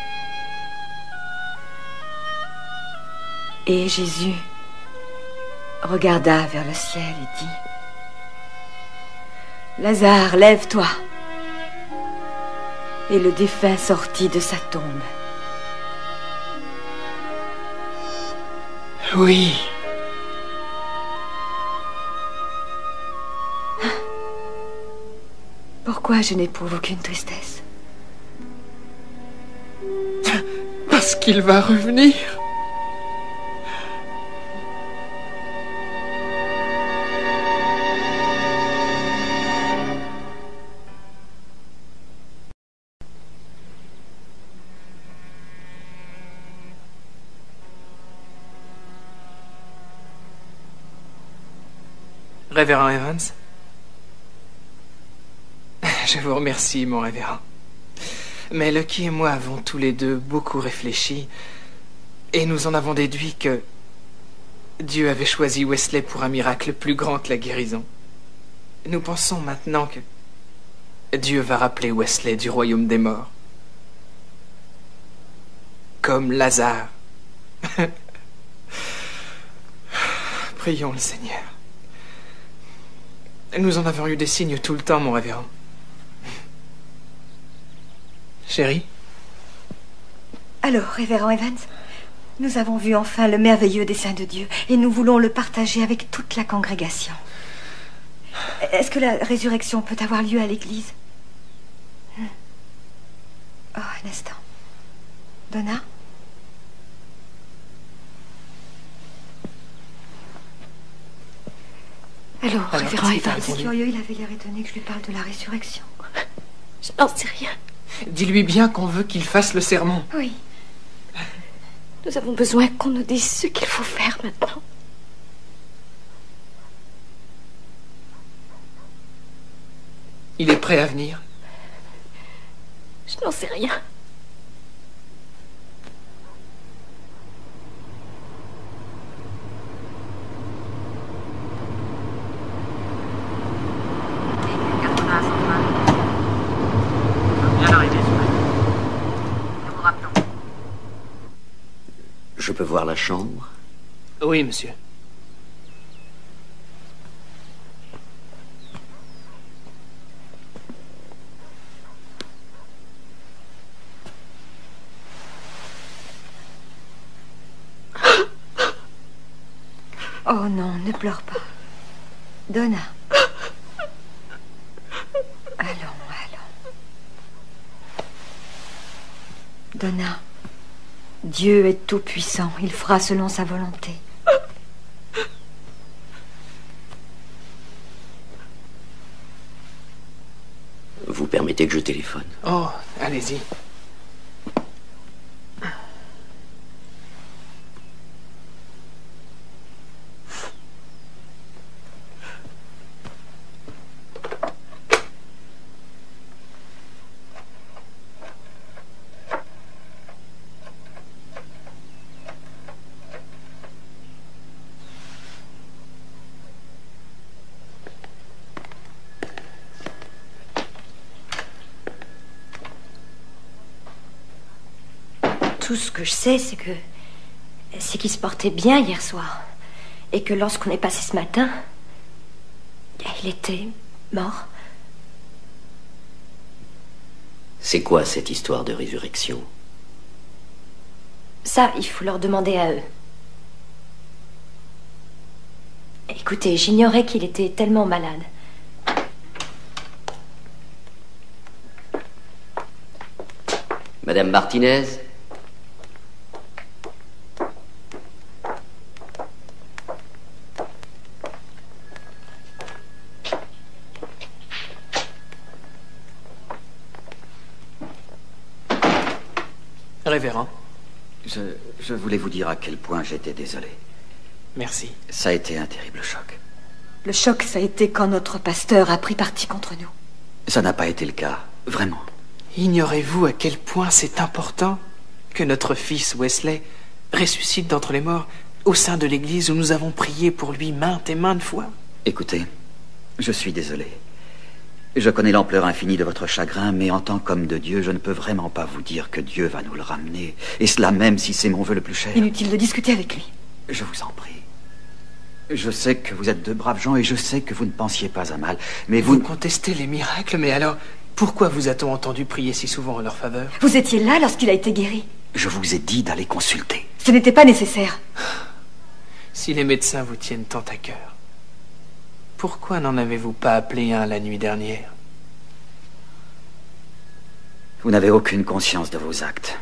Et Jésus regarda vers le ciel et dit: Lazare, lève-toi. Et le défunt sortit de sa tombe. Oui. Pourquoi je n'éprouve aucune tristesse? Parce qu'il va revenir. Révérend Evans, je vous remercie, mon révérend. Mais Lucky et moi avons tous les deux beaucoup réfléchi et nous en avons déduit que Dieu avait choisi Wesley pour un miracle plus grand que la guérison. Nous pensons maintenant que Dieu va rappeler Wesley du royaume des morts. Comme Lazare. Prions le Seigneur. Nous en avons eu des signes tout le temps, mon révérend. Chérie? Alors, révérend Evans, nous avons vu enfin le merveilleux dessein de Dieu et nous voulons le partager avec toute la congrégation. Est-ce que la résurrection peut avoir lieu à l'église? Oh, un instant. Donna? Alors, Alors révérend Evans, c'est curieux, il avait l'air étonné que je lui parle de la résurrection. je n'en sais rien. Dis-lui bien qu'on veut qu'il fasse le sermon. Oui. Nous avons besoin qu'on nous dise ce qu'il faut faire maintenant. Il est prêt à venir? Je n'en sais rien. Je peux voir la chambre? Oui, monsieur. Oh non, ne pleure pas. Donna. Allons, allons. Donna. Dieu est tout-puissant. Il fera selon sa volonté. Vous permettez que je téléphone? Oh, allez-y. Tout ce que je sais, c'est que... c'est qu'il se portait bien hier soir. Et que lorsqu'on est passé ce matin... il était mort. C'est quoi cette histoire de résurrection? Ça, il faut leur demander à eux. Écoutez, j'ignorais qu'il était tellement malade. Madame Martinez? Révérend. Je, je voulais vous dire à quel point j'étais désolé. Merci. Ça a été un terrible choc. Le choc, ça a été quand notre pasteur a pris parti contre nous. Ça n'a pas été le cas, vraiment. Ignorez-vous à quel point c'est important que notre fils Wesley ressuscite d'entre les morts au sein de l'église où nous avons prié pour lui maintes et maintes fois? Écoutez, je suis désolé. Je connais l'ampleur infinie de votre chagrin, mais en tant qu'homme de Dieu, je ne peux vraiment pas vous dire que Dieu va nous le ramener, et cela même si c'est mon vœu le plus cher. Inutile de discuter avec lui. Je vous en prie. Je sais que vous êtes de braves gens, et je sais que vous ne pensiez pas à mal, mais vous... Vous contestez les miracles, mais alors, pourquoi vous a-t-on entendu prier si souvent en leur faveur? Vous étiez là lorsqu'il a été guéri. Je vous ai dit d'aller consulter. Ce n'était pas nécessaire. Si les médecins vous tiennent tant à cœur, pourquoi n'en avez-vous pas appelé un la nuit dernière? Vous n'avez aucune conscience de vos actes.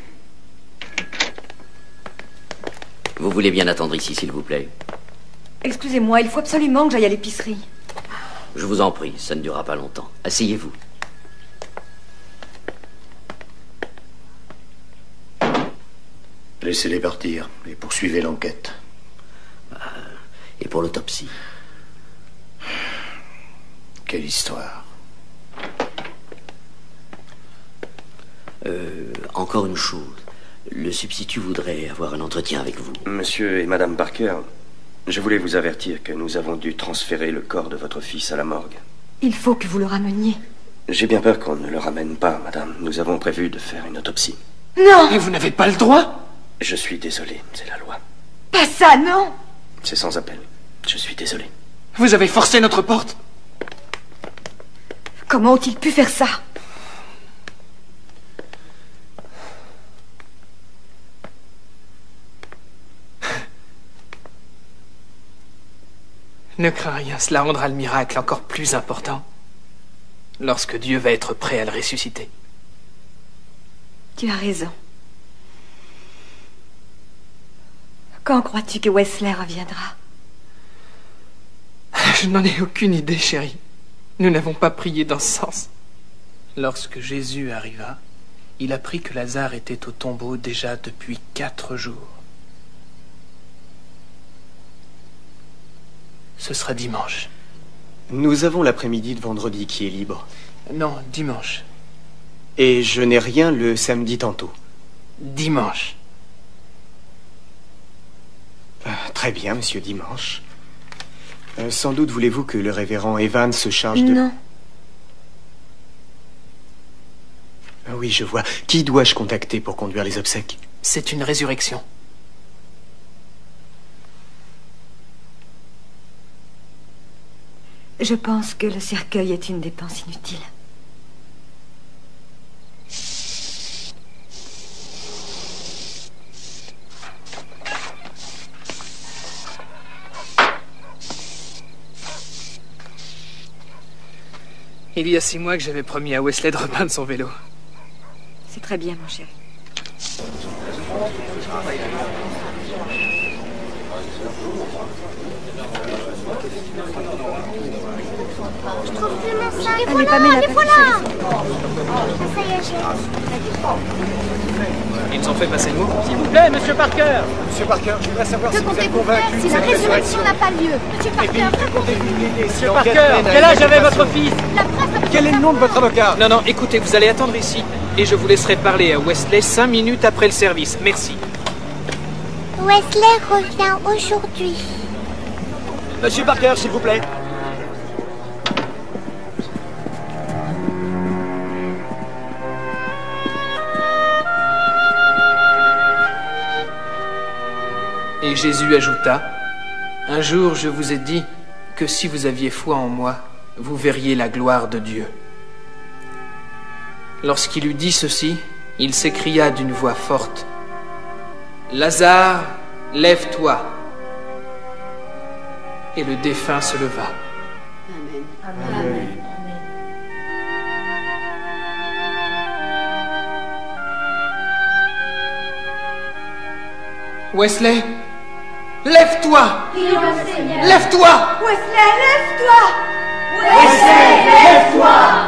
Vous voulez bien attendre ici, s'il vous plaît? Excusez-moi, il faut absolument que j'aille à l'épicerie. Je vous en prie, ça ne durera pas longtemps. Asseyez-vous. Laissez-les partir et poursuivez l'enquête. Et pour l'autopsie? Quelle histoire. Euh, encore une chose. Le substitut voudrait avoir un entretien avec vous. Monsieur et Madame Parker, je voulais vous avertir que nous avons dû transférer le corps de votre fils à la morgue. Il faut que vous le rameniez. J'ai bien peur qu'on ne le ramène pas, madame. Nous avons prévu de faire une autopsie. Non! Et vous n'avez pas le droit? Je suis désolé, c'est la loi. Pas ça, non! C'est sans appel. Je suis désolé. Vous avez forcé notre porte? Comment ont-ils pu faire ça? Ne crains rien, cela rendra le miracle encore plus important lorsque Dieu va être prêt à le ressusciter. Tu as raison. Quand crois-tu que Wesley reviendra? Je n'en ai aucune idée, chérie. Nous n'avons pas prié dans ce sens. Lorsque Jésus arriva, il apprit que Lazare était au tombeau déjà depuis quatre jours. Ce sera dimanche. Nous avons l'après-midi de vendredi qui est libre. Non, dimanche. Et je n'ai rien le samedi tantôt. Dimanche. Euh, très bien, monsieur Dimanche. Euh, sans doute voulez-vous que le révérend Evans se charge de... Non. Ah oui, je vois. Qui dois-je contacter pour conduire les obsèques? C'est une résurrection. Je pense que le cercueil est une dépense inutile. Il y a six mois que j'avais promis à Wesley de repeindre son vélo. C'est très bien, mon chéri. Je trouve plus mon sac. Allez, Pamela, les voilà. Ça y est, j'ai... Ils nous ont fait passer le mot. S'il vous plaît, monsieur Parker. Monsieur Parker, je voudrais savoir Que si vous êtes comptez-vous faire convaincu si que la cette résurrection n'a pas lieu? Monsieur Parker, Monsieur Parker, quel âge avait votre fils? Quel est le nom de votre avocat? Non, non, écoutez, vous allez attendre ici. Et je vous laisserai parler à Wesley cinq minutes après le service. Merci. Wesley revient aujourd'hui. Monsieur Parker, s'il vous plaît. Et Jésus ajouta, « Un jour je vous ai dit que si vous aviez foi en moi, vous verriez la gloire de Dieu. » Lorsqu'il eut dit ceci, il s'écria d'une voix forte, « Lazare, lève-toi !» Et le défunt se leva. Amen. Amen. Wesley, lève-toi! Lève-toi! Wesley, lève-toi! Wesley, lève-toi!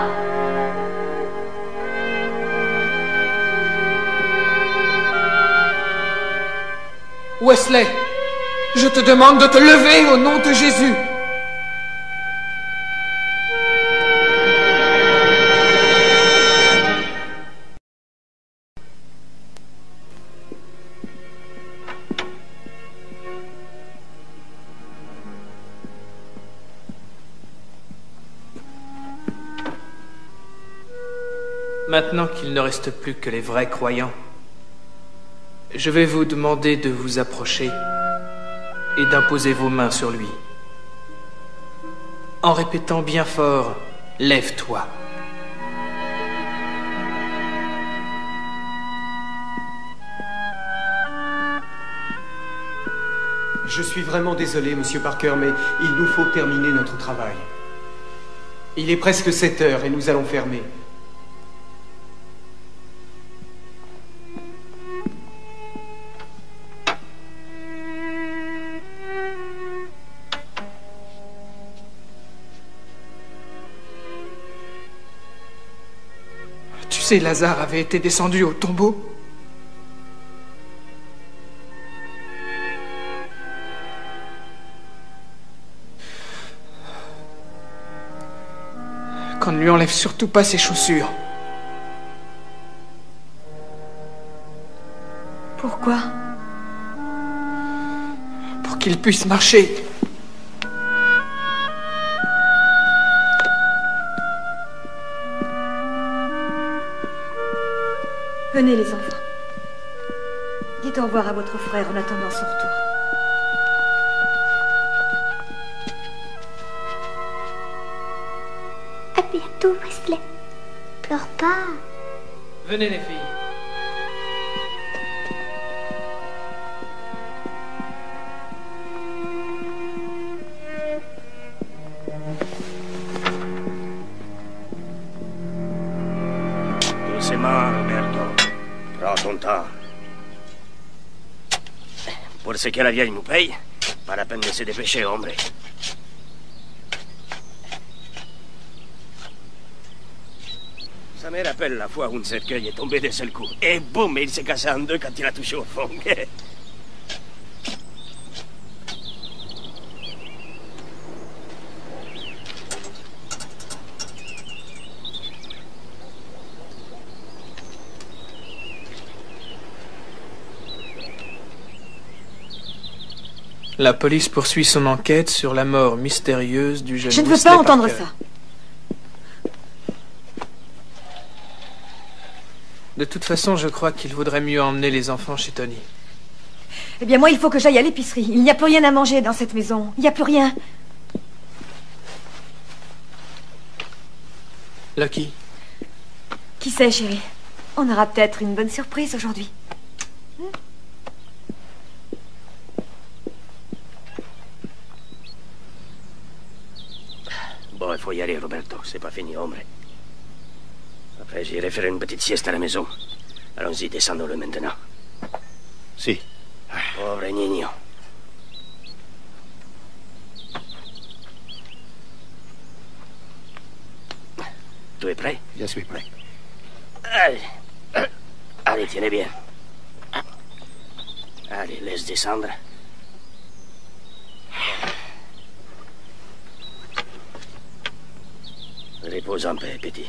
Wesley, je te demande de te lever au nom de Jésus. Maintenant qu'il ne reste plus que les vrais croyants, je vais vous demander de vous approcher et d'imposer vos mains sur lui, en répétant bien fort « Lève-toi ». Je suis vraiment désolé, Monsieur Parker, mais il nous faut terminer notre travail. Il est presque sept heures et nous allons fermer. Tu sais, Lazare avait été descendu au tombeau. Qu'on ne lui enlève surtout pas ses chaussures. Pourquoi? Pour qu'il puisse marcher. Venez les enfants. Dites au revoir à votre frère en attendant son retour. À bientôt, Wesley. Pleure pas. Venez les filles. Doucement, Roberto. Prends ton temps. Pour ce que la vieille nous paye, pas la peine de se dépêcher, hombre. Ça me rappelle la fois où un cercueil est tombé d'un seul coup. Et boum, il s'est cassé en deux quand il a touché au fond. La police poursuit son enquête sur la mort mystérieuse du jeune Je ne veux Wesley pas entendre Parker. ça. De toute façon, je crois qu'il vaudrait mieux emmener les enfants chez Tony. Eh bien, moi, il faut que j'aille à l'épicerie. Il n'y a plus rien à manger dans cette maison. Il n'y a plus rien. Lucky. Qui sait, chérie? On aura peut-être une bonne surprise aujourd'hui. Bon, il faut y aller, Roberto. C'est pas fini, hombre. Après, j'irai faire une petite sieste à la maison. Allons-y, descendons-le maintenant. Si. Pauvre niño. Tu es prêt? Je suis prêt. Allez. Allez, tiens bien. Allez, laisse descendre. Repose en paix, petit.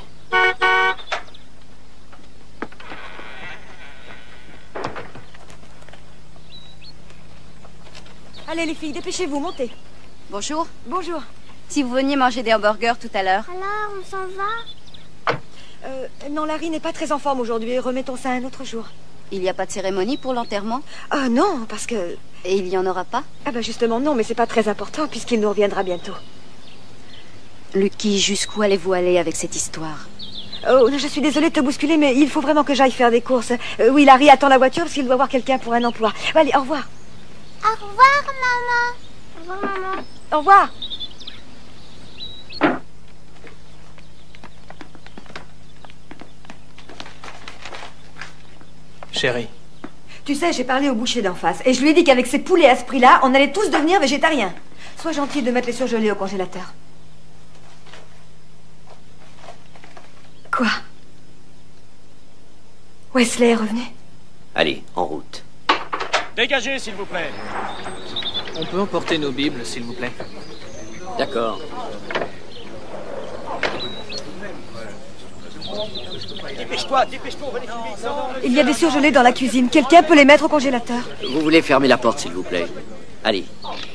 Allez, les filles, dépêchez-vous, montez. Bonjour. Bonjour. Si vous veniez manger des hamburgers tout à l'heure. Alors, on s'en va? Euh, non, Larry n'est pas très en forme aujourd'hui. Remettons ça un autre jour. Il n'y a pas de cérémonie pour l'enterrement? Ah non, parce que... Et il n'y en aura pas? Ah ben justement non, mais c'est pas très important puisqu'il nous reviendra bientôt. Lucky, jusqu'où allez-vous aller avec cette histoire? Oh, je suis désolée de te bousculer, mais il faut vraiment que j'aille faire des courses. Euh, oui, Larry attend la voiture parce qu'il doit voir quelqu'un pour un emploi. Allez, au revoir. Au revoir, maman. Au revoir, maman. Au revoir. Chérie. Tu sais, j'ai parlé au boucher d'en face et je lui ai dit qu'avec ces poulets à ce prix-là, on allait tous devenir végétariens. Sois gentil de mettre les surgelés au congélateur. Quoi? Wesley est revenu? Allez, en route. Dégagez, s'il vous plaît. On peut emporter nos Bibles, s'il vous plaît. D'accord. Dépêche-toi, dépêche-toi, on va les filmer. Il y a des surgelés dans la cuisine. Quelqu'un peut les mettre au congélateur? Vous voulez fermer la porte, s'il vous plaît? Allez.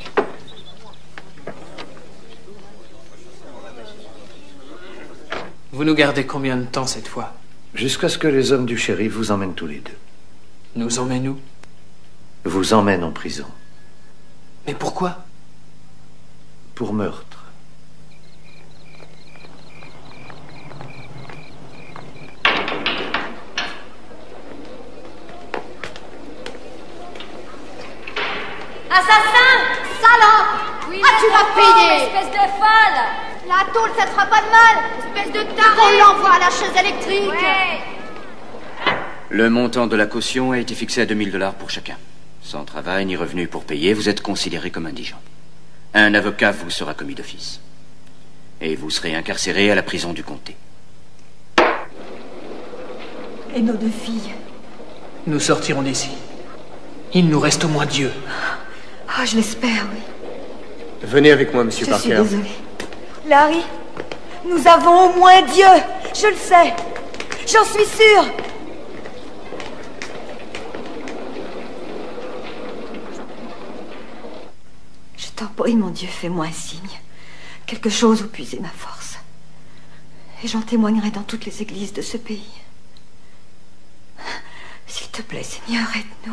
Vous nous gardez combien de temps cette fois? Jusqu'à ce que les hommes du shérif vous emmènent tous les deux. Nous emmènent où? Vous emmènent en prison. Mais pourquoi? Pour meurtre. Assassin! Salope! Oui, Ah, tu vas payer! espèce de folle! La tôle, ça te fera pas de mal! Espèce de taré! On l'envoie à la chaise électrique! Ouais. Le montant de la caution a été fixé à deux mille dollars pour chacun. Sans travail ni revenu pour payer, vous êtes considéré comme indigent. Un avocat vous sera commis d'office. Et vous serez incarcéré à la prison du comté. Et nos deux filles? Nous sortirons d'ici. Il nous reste au moins Dieu. Ah, je l'espère, oui. Venez avec moi, monsieur Je Parker. suis désolée. Larry, nous avons au moins Dieu. Je le sais. J'en suis sûre. Je t'en prie, mon Dieu, fais-moi un signe. Quelque chose où puiser ma force. Et j'en témoignerai dans toutes les églises de ce pays. S'il te plaît, Seigneur, aide-nous.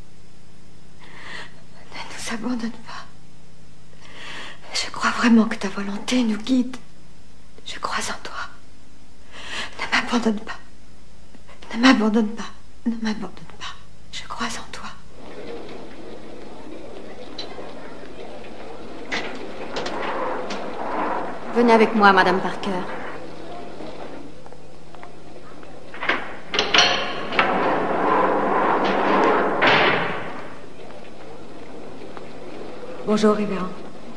Ne nous abandonne pas. Je crois vraiment que ta volonté nous guide. Je crois en toi. Ne m'abandonne pas. Ne m'abandonne pas. Ne m'abandonne pas. Je crois en toi. Venez avec moi, Madame Parker. Bonjour, révérend.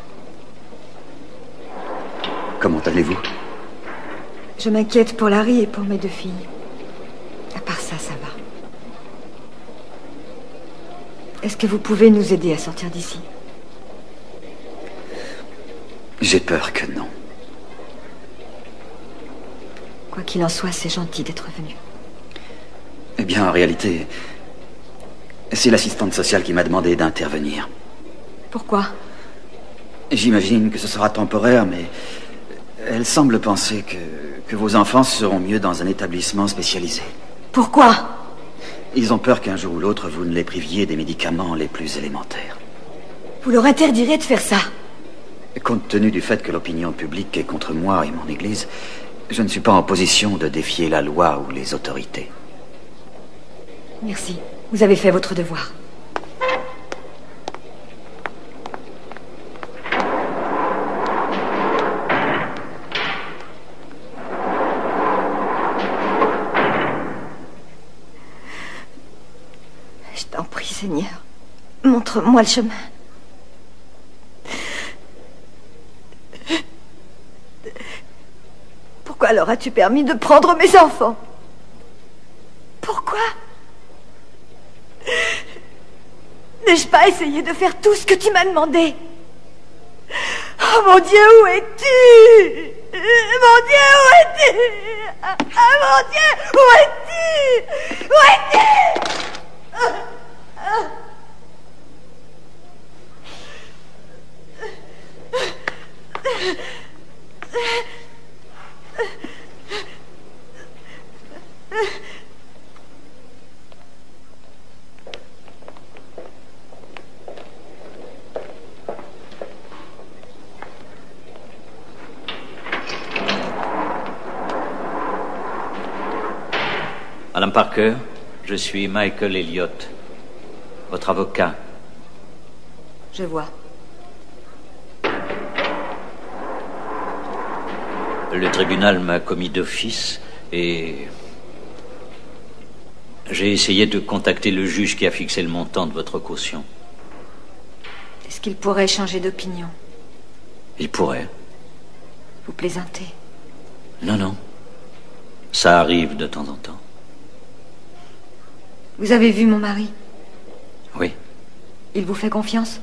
Comment allez-vous? Je m'inquiète pour Larry et pour mes deux filles. À part ça, ça va. Est-ce que vous pouvez nous aider à sortir d'ici? J'ai peur que non. Quoi qu'il en soit, c'est gentil d'être venu. Eh bien, en réalité, c'est l'assistante sociale qui m'a demandé d'intervenir. Pourquoi? J'imagine que ce sera temporaire, mais elle semble penser que, que vos enfants seront mieux dans un établissement spécialisé. Pourquoi? Ils ont peur qu'un jour ou l'autre, vous ne les priviez des médicaments les plus élémentaires. Vous leur interdirez de faire ça? Compte tenu du fait que l'opinion publique est contre moi et mon église, je ne suis pas en position de défier la loi ou les autorités. Merci. Vous avez fait votre devoir. Je t'en prie, Seigneur. Montre-moi le chemin. Pourquoi leur as-tu permis de prendre mes enfants? Pourquoi? N'ai-je pas essayé de faire tout ce que tu m'as demandé? Oh mon Dieu, où es-tu? Mon Dieu, où es-tu? Ah, mon Dieu, où es-tu? Où es-tu? Ah, ah. Madame Parker, je suis Michael Elliott, votre avocat. Je vois. Le tribunal m'a commis d'office et j'ai essayé de contacter le juge qui a fixé le montant de votre caution. Est-ce qu'il pourrait changer d'opinion? Il pourrait. Vous plaisantez? Non, non. Ça arrive de temps en temps. Vous avez vu mon mari? Oui. Il vous fait confiance?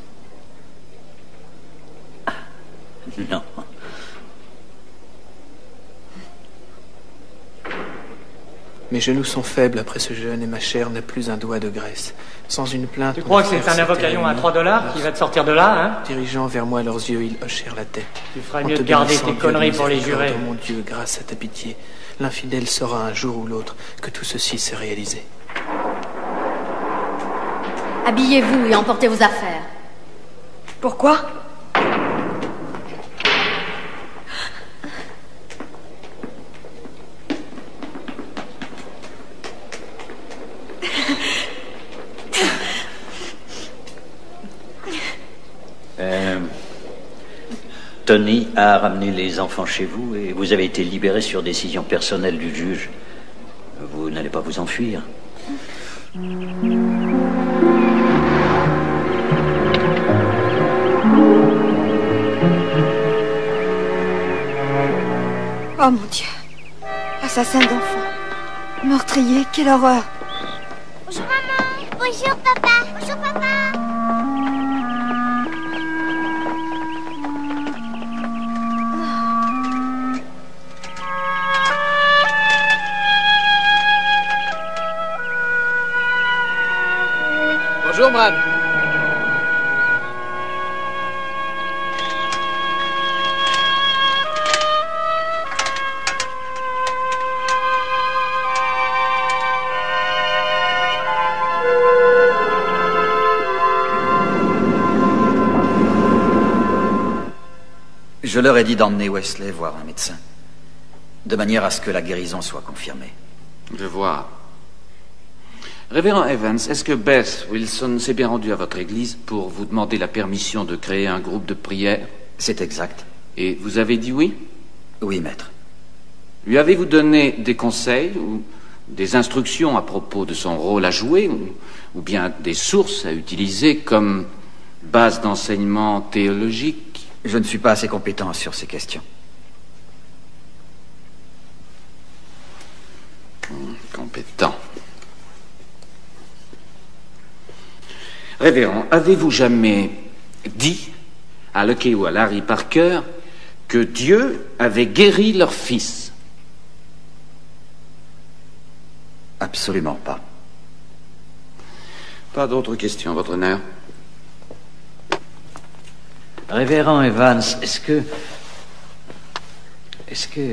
Non. Mes genoux sont faibles après ce jeûne et ma chair n'a plus un doigt de graisse. Sans une plainte... Tu crois que c'est un avocaillon à trois dollars qui va te sortir de là, hein? Dirigeant vers moi leurs yeux, ils hochèrent la tête. Tu ferais mieux de garder tes conneries pour les jurés. Oh mon Dieu, grâce à ta pitié, l'infidèle saura un jour ou l'autre que tout ceci s'est réalisé. Habillez-vous et emportez vos affaires. Pourquoi? Euh, Tony a ramené les enfants chez vous et vous avez été libéré sur décision personnelle du juge. Vous n'allez pas vous enfuir? Oh mon Dieu. Assassin d'enfants. Meurtrier, quelle horreur. Bonjour maman. Bonjour papa. Bonjour papa. Bonjour, Bram. Je leur ai dit d'emmener Wesley voir un médecin, de manière à ce que la guérison soit confirmée. Je vois. Révérend Evans, est-ce que Beth Wilson s'est bien rendue à votre église pour vous demander la permission de créer un groupe de prière? C'est exact. Et vous avez dit oui? Oui, maître. Lui avez-vous donné des conseils ou des instructions à propos de son rôle à jouer ou, ou bien des sources à utiliser comme base d'enseignement théologique? Je ne suis pas assez compétent sur ces questions. Compétent. Révérend, avez-vous jamais dit à Lucky ou à Larry Parker que Dieu avait guéri leur fils? Absolument pas. Pas d'autres questions, votre honneur? Révérend Evans, est-ce que... Est-ce que...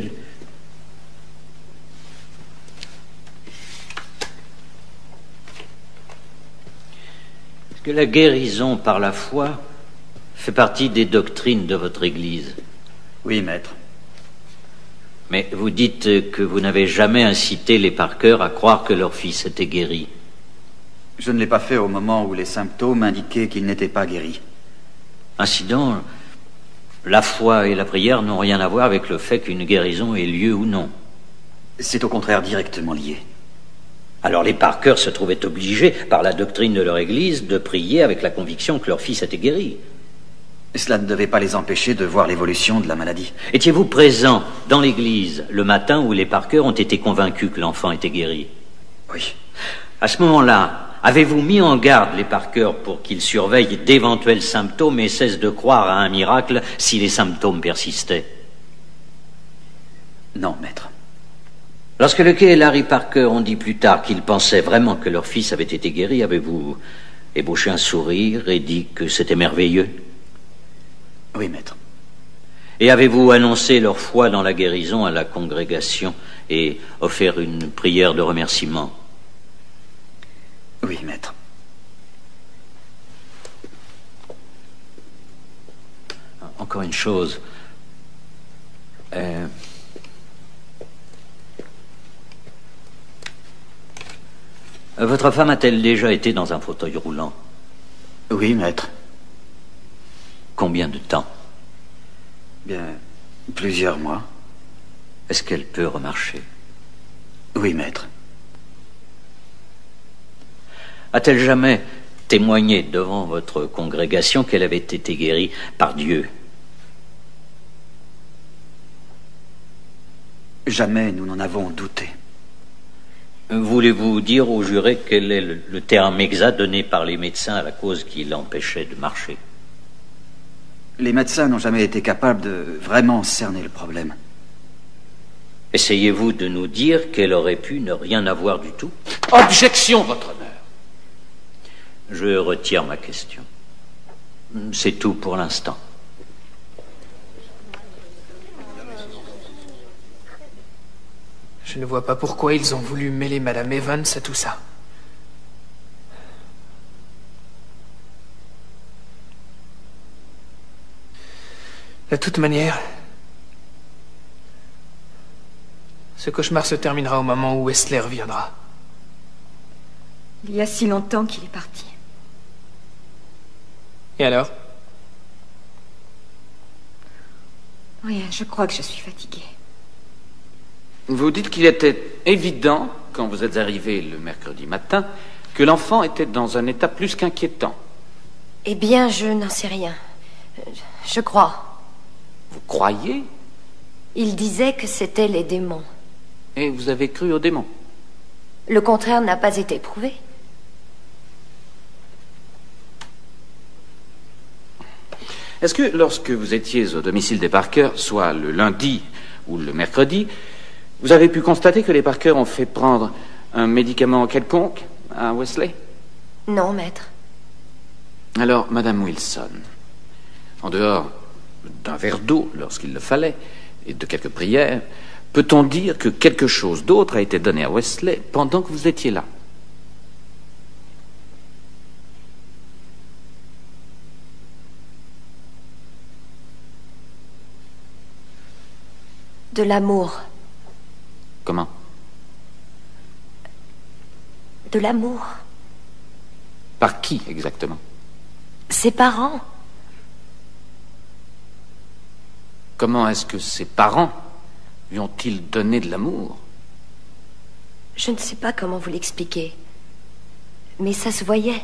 Est-ce que la guérison par la foi fait partie des doctrines de votre Église? Oui, maître. Mais vous dites que vous n'avez jamais incité les Parker à croire que leur fils était guéri. Je ne l'ai pas fait au moment où les symptômes indiquaient qu'il n'était pas guéri. Ainsi donc, la foi et la prière n'ont rien à voir avec le fait qu'une guérison ait lieu ou non. C'est au contraire directement lié. Alors les Parker se trouvaient obligés, par la doctrine de leur Église, de prier avec la conviction que leur fils était guéri. Cela ne devait pas les empêcher de voir l'évolution de la maladie. Étiez-vous présent dans l'église le matin où les Parker ont été convaincus que l'enfant était guéri? Oui. À ce moment-là, avez-vous mis en garde les Parker pour qu'ils surveillent d'éventuels symptômes et cessent de croire à un miracle si les symptômes persistaient? Non, maître. Lorsque Lucky et Larry Parker ont dit plus tard qu'ils pensaient vraiment que leur fils avait été guéri, avez-vous ébauché un sourire et dit que c'était merveilleux? Oui, maître. Et avez-vous annoncé leur foi dans la guérison à la congrégation et offert une prière de remerciement? Oui, maître. Encore une chose. Euh... Votre femme a-t-elle déjà été dans un fauteuil roulant? Oui, maître. Combien de temps? Bien, plusieurs mois. Est-ce qu'elle peut remarcher? Oui, maître. A-t-elle jamais témoigné devant votre congrégation qu'elle avait été guérie par Dieu? Jamais nous n'en avons douté. Voulez-vous dire au juré quel est le, le terme exact donné par les médecins à la cause qui l'empêchait de marcher? Les médecins n'ont jamais été capables de vraiment cerner le problème. Essayez-vous de nous dire qu'elle aurait pu ne rien avoir du tout? Objection, votre honneur. Je retire ma question. C'est tout pour l'instant. Je ne vois pas pourquoi ils ont voulu mêler Madame Evans à tout ça. De toute manière, ce cauchemar se terminera au moment où Wesley reviendra. Il y a si longtemps qu'il est parti. Et alors? Rien, je crois que je suis fatiguée. Vous dites qu'il était évident, quand vous êtes arrivé le mercredi matin, que l'enfant était dans un état plus qu'inquiétant. Eh bien, je n'en sais rien. Je crois. Vous croyez? Il disait que c'était les démons. Et vous avez cru aux démons? Le contraire n'a pas été prouvé. Est-ce que lorsque vous étiez au domicile des Parker, soit le lundi ou le mercredi, vous avez pu constater que les Parker ont fait prendre un médicament quelconque à Wesley? Non, maître. Alors, Madame Wilson, en dehors d'un verre d'eau lorsqu'il le fallait et de quelques prières, peut-on dire que quelque chose d'autre a été donné à Wesley pendant que vous étiez là? De l'amour. Comment? De l'amour. Par qui exactement? Ses parents. Comment est-ce que ses parents lui ont-ils donné de l'amour? Je ne sais pas comment vous l'expliquer, mais ça se voyait.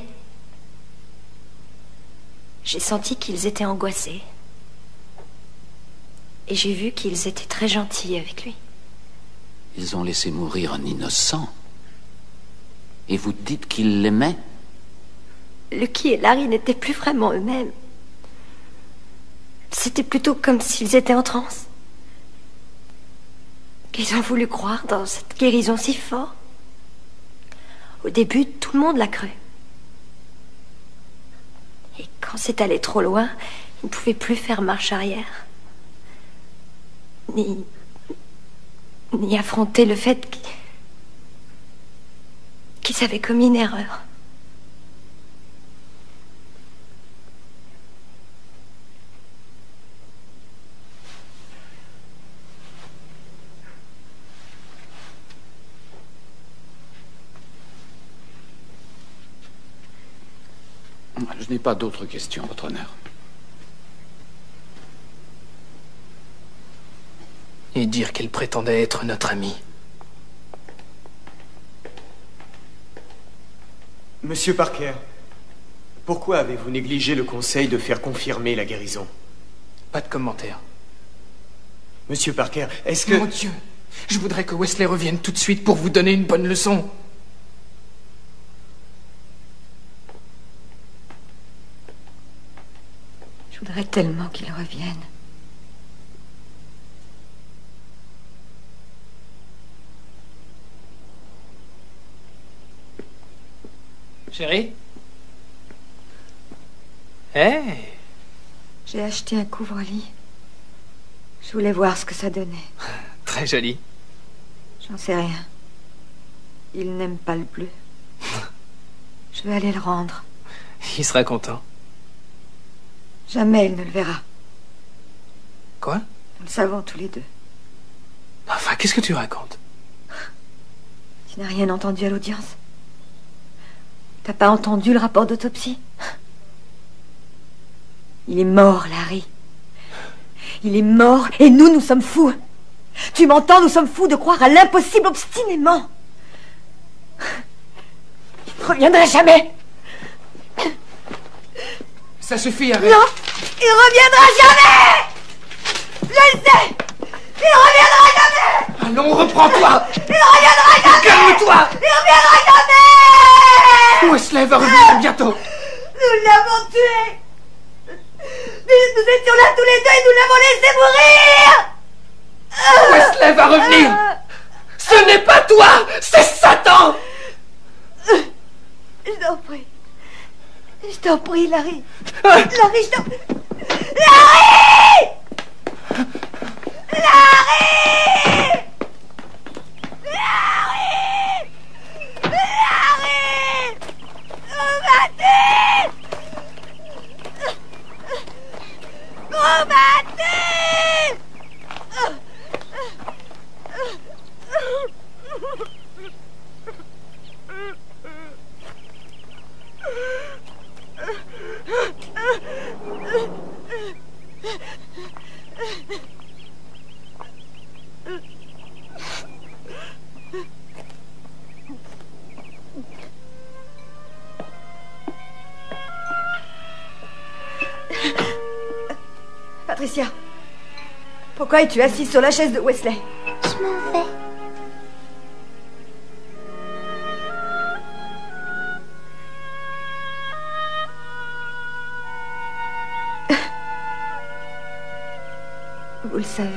J'ai senti qu'ils étaient angoissés. Et j'ai vu qu'ils étaient très gentils avec lui. Ils ont laissé mourir un innocent. Et vous dites qu'ils l'aimaient? Lucky et Larry n'étaient plus vraiment eux-mêmes. C'était plutôt comme s'ils étaient en transe. Ils ont voulu croire dans cette guérison si fort. Au début, tout le monde l'a cru. Et quand c'est allé trop loin, ils ne pouvaient plus faire marche arrière. Ni... ni affronter le fait qu'... qu'ils avaient commis une erreur. Je n'ai pas d'autres questions, votre honneur. Et dire qu'elle prétendait être notre amie. Monsieur Parker, pourquoi avez-vous négligé le conseil de faire confirmer la guérison? Pas de commentaire. Monsieur Parker, est-ce que... Mon Dieu, je voudrais que Wesley revienne tout de suite pour vous donner une bonne leçon. Je voudrais tellement qu'il revienne. Chérie? Hé hey. J'ai acheté un couvre-lit. Je voulais voir ce que ça donnait. Très joli. J'en sais rien. Il n'aime pas le bleu. Je vais aller le rendre. Il sera content. Jamais il ne le verra. Quoi? Nous le savons tous les deux. Enfin, qu'est-ce que tu racontes? Tu n'as rien entendu à l'audience? T'as pas entendu le rapport d'autopsie? Il est mort, Larry. Il est mort et nous, nous sommes fous. Tu m'entends? Nous sommes fous de croire à l'impossible obstinément. Il ne reviendra jamais. Ça suffit, arrête. Non, il reviendra jamais. Je le sais. Il reviendra jamais. Allons, reprends-toi. Il reviendra jamais. Calme-toi. Il reviendra jamais. Wesley va revenir bientôt. Nous l'avons tué. Nous étions là tous les deux et nous l'avons laissé mourir. Wesley va revenir. Ce n'est pas toi, c'est Satan. Je t'en prie. Je t'en prie, Larry. Larry, je t'en prie. Larry! Larry! Larry! Larry! Combattez! Combattez! Patricia, pourquoi es-tu assise sur la chaise de Wesley? Je m'en vais. Vous le savez.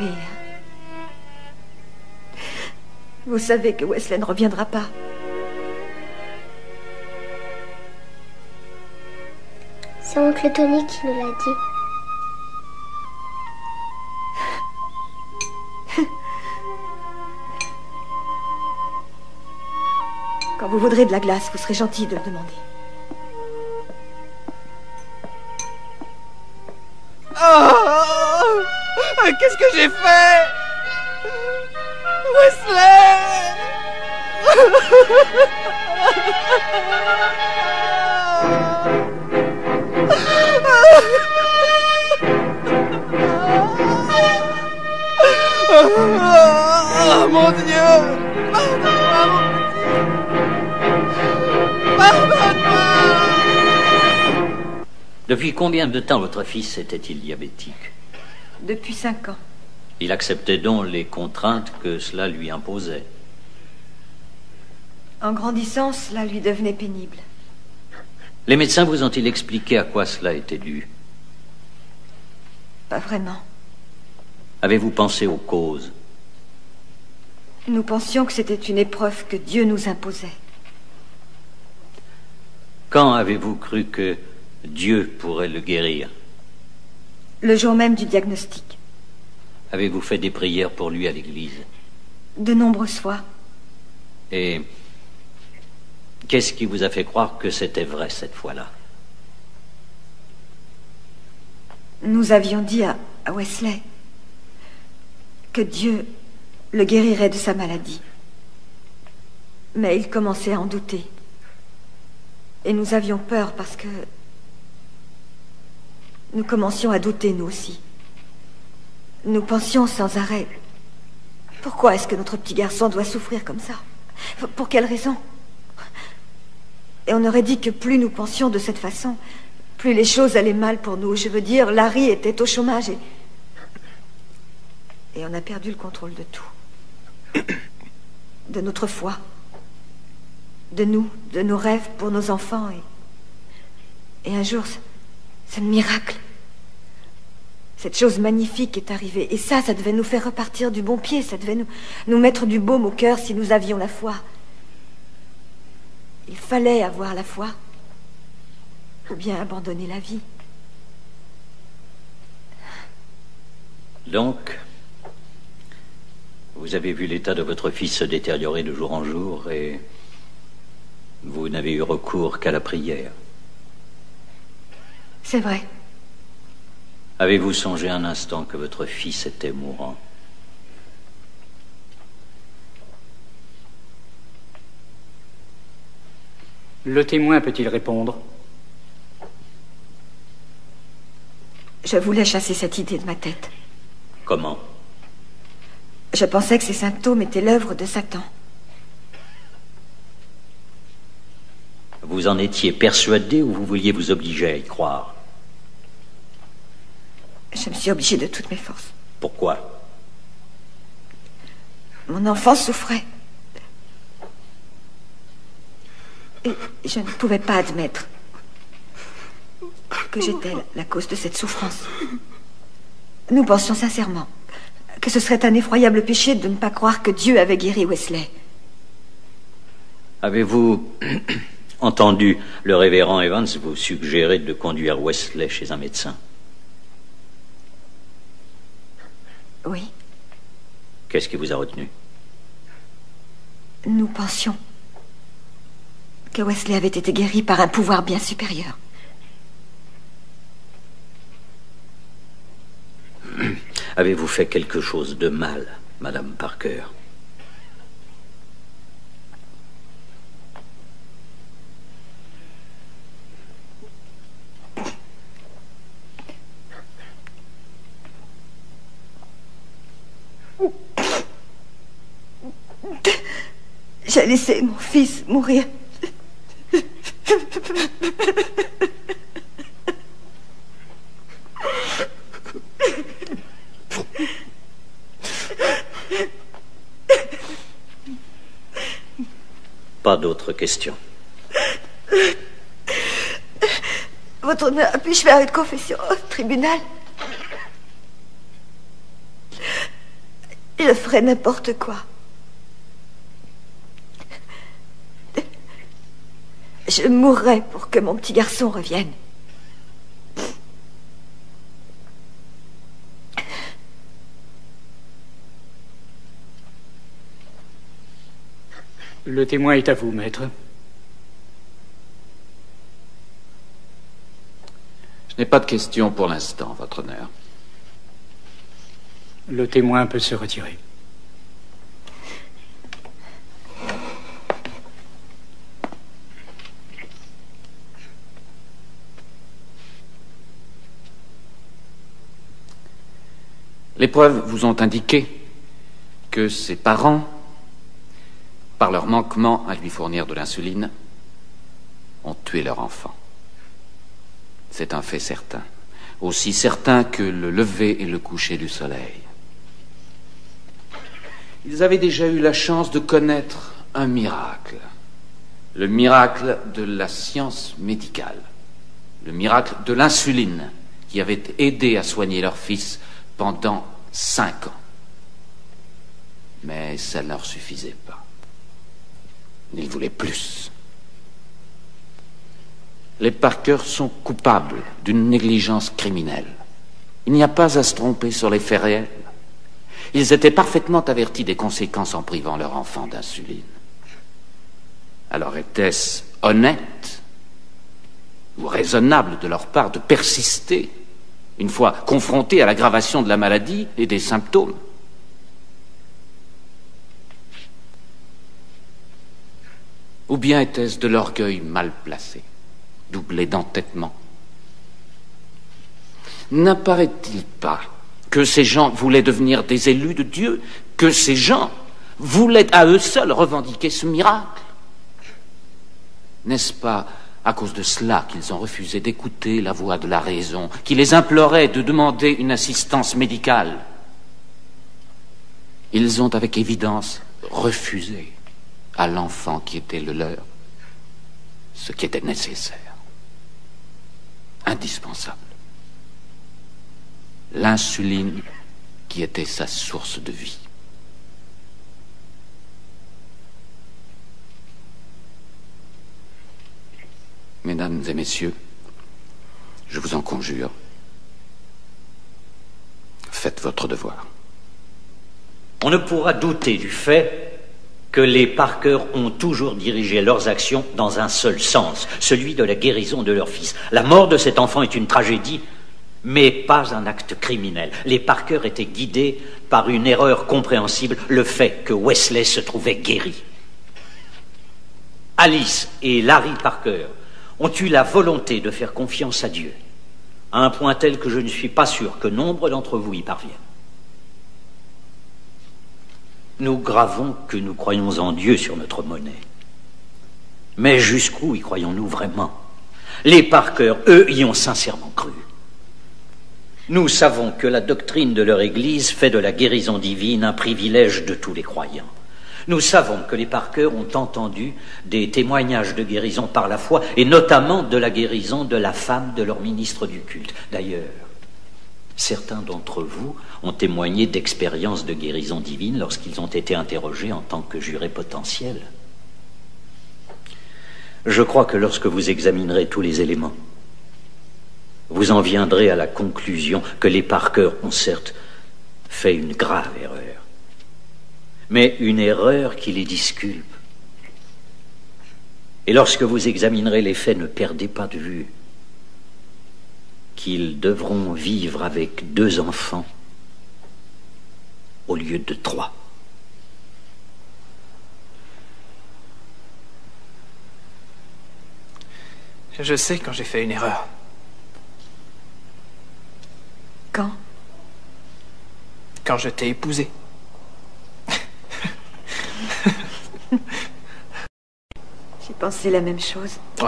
Vous savez que Wesley ne reviendra pas. C'est oncle Tony qui nous l'a dit. Quand vous voudrez de la glace, vous serez gentil de le demander. Oh, qu'est-ce que j'ai fait? Wesley! Oh, mon Dieu! Pardonne-moi, mon petit! Pardonne-moi! Depuis combien de temps votre fils était-il diabétique? Depuis cinq ans. Il acceptait donc les contraintes que cela lui imposait. En grandissant, cela lui devenait pénible. Les médecins vous ont-ils expliqué à quoi cela était dû? Pas vraiment. Avez-vous pensé aux causes? Nous pensions que c'était une épreuve que Dieu nous imposait. Quand avez-vous cru que Dieu pourrait le guérir? Le jour même du diagnostic. Avez-vous fait des prières pour lui à l'église? De nombreuses fois. Et qu'est-ce qui vous a fait croire que c'était vrai cette fois-là? Nous avions dit à, à Wesley que Dieu le guérirait de sa maladie. Mais il commençait à en douter. Et nous avions peur parce que nous commencions à douter, nous aussi. Nous pensions sans arrêt, pourquoi est-ce que notre petit garçon doit souffrir comme ça? Pour quelle raison? Et on aurait dit que plus nous pensions de cette façon, plus les choses allaient mal pour nous. Je veux dire, Larry était au chômage et... Et on a perdu le contrôle de tout. De notre foi. De nous, de nos rêves pour nos enfants. Et, et un jour, ce, ce miracle, cette chose magnifique est arrivée. Et ça, ça devait nous faire repartir du bon pied. Ça devait nous, nous mettre du baume au cœur si nous avions la foi. Il fallait avoir la foi. Ou bien abandonner la vie. Donc, vous avez vu l'état de votre fils se détériorer de jour en jour et vous n'avez eu recours qu'à la prière. C'est vrai. Avez-vous songé un instant que votre fils était mourant? Le témoin peut-il répondre? Je voulais chasser cette idée de ma tête. Comment? Je pensais que ces symptômes étaient l'œuvre de Satan. Vous en étiez persuadé ou vous vouliez vous obliger à y croire? Je me suis obligée de toutes mes forces. Pourquoi? Mon enfant souffrait. Et je ne pouvais pas admettre que j'étais la cause de cette souffrance. Nous pensions sincèrement que ce serait un effroyable péché de ne pas croire que Dieu avait guéri Wesley. Avez-vous entendu le révérend Evans vous suggérer de conduire Wesley chez un médecin? Oui. Qu'est-ce qui vous a retenu? Nous pensions que Wesley avait été guéri par un pouvoir bien supérieur. Avez-vous fait quelque chose de mal, Madame Parker? J'ai laissé mon fils mourir. Pas d'autres questions. Votre honneur, puis-je faire une confession au tribunal? Je ferai n'importe quoi. Je mourrai pour que mon petit garçon revienne. Le témoin est à vous, maître. Je n'ai pas de questions pour l'instant, votre honneur. Le témoin peut se retirer. Les preuves vous ont indiqué que ses parents, par leur manquement à lui fournir de l'insuline, ont tué leur enfant. C'est un fait certain, aussi certain que le lever et le coucher du soleil. Ils avaient déjà eu la chance de connaître un miracle, le miracle de la science médicale, le miracle de l'insuline qui avait aidé à soigner leur fils pendant cinq ans. Mais ça ne leur suffisait pas. Ils voulaient plus. Les Parker sont coupables d'une négligence criminelle. Il n'y a pas à se tromper sur les faits réels. Ils étaient parfaitement avertis des conséquences en privant leur enfant d'insuline. Alors était-ce honnête ou raisonnable de leur part de persister une fois confrontés à l'aggravation de la maladie et des symptômes? Ou bien était-ce de l'orgueil mal placé, doublé d'entêtement? N'apparaît-il pas que ces gens voulaient devenir des élus de Dieu, que ces gens voulaient à eux seuls revendiquer ce miracle? N'est-ce pas à cause de cela qu'ils ont refusé d'écouter la voix de la raison, qui les implorait de demander une assistance médicale? Ils ont avec évidence refusé à l'enfant qui était le leur ce qui était nécessaire, indispensable. L'insuline qui était sa source de vie. Mesdames et messieurs, je vous en conjure, faites votre devoir. On ne pourra douter du fait que les Parker ont toujours dirigé leurs actions dans un seul sens, celui de la guérison de leur fils. La mort de cet enfant est une tragédie, mais pas un acte criminel. Les Parker étaient guidés par une erreur compréhensible, le fait que Wesley se trouvait guéri. Alice et Larry Parker ont eu la volonté de faire confiance à Dieu, à un point tel que je ne suis pas sûr que nombre d'entre vous y parviennent. Nous gravons que nous croyons en Dieu sur notre monnaie. Mais jusqu'où y croyons-nous vraiment? Les Parker, eux, y ont sincèrement cru. Nous savons que la doctrine de leur Église fait de la guérison divine un privilège de tous les croyants. Nous savons que les Parker ont entendu des témoignages de guérison par la foi, et notamment de la guérison de la femme de leur ministre du culte. D'ailleurs, certains d'entre vous ont témoigné d'expériences de guérison divine lorsqu'ils ont été interrogés en tant que jurés potentiels. Je crois que lorsque vous examinerez tous les éléments, vous en viendrez à la conclusion que les Parker ont certes fait une grave erreur, mais une erreur qui les disculpe. Et lorsque vous examinerez les faits, ne perdez pas de vue qu'ils devront vivre avec deux enfants au lieu de trois. Je sais quand j'ai fait une erreur. Quand? Quand je t'ai épousé. J'ai pensé la même chose. Oh.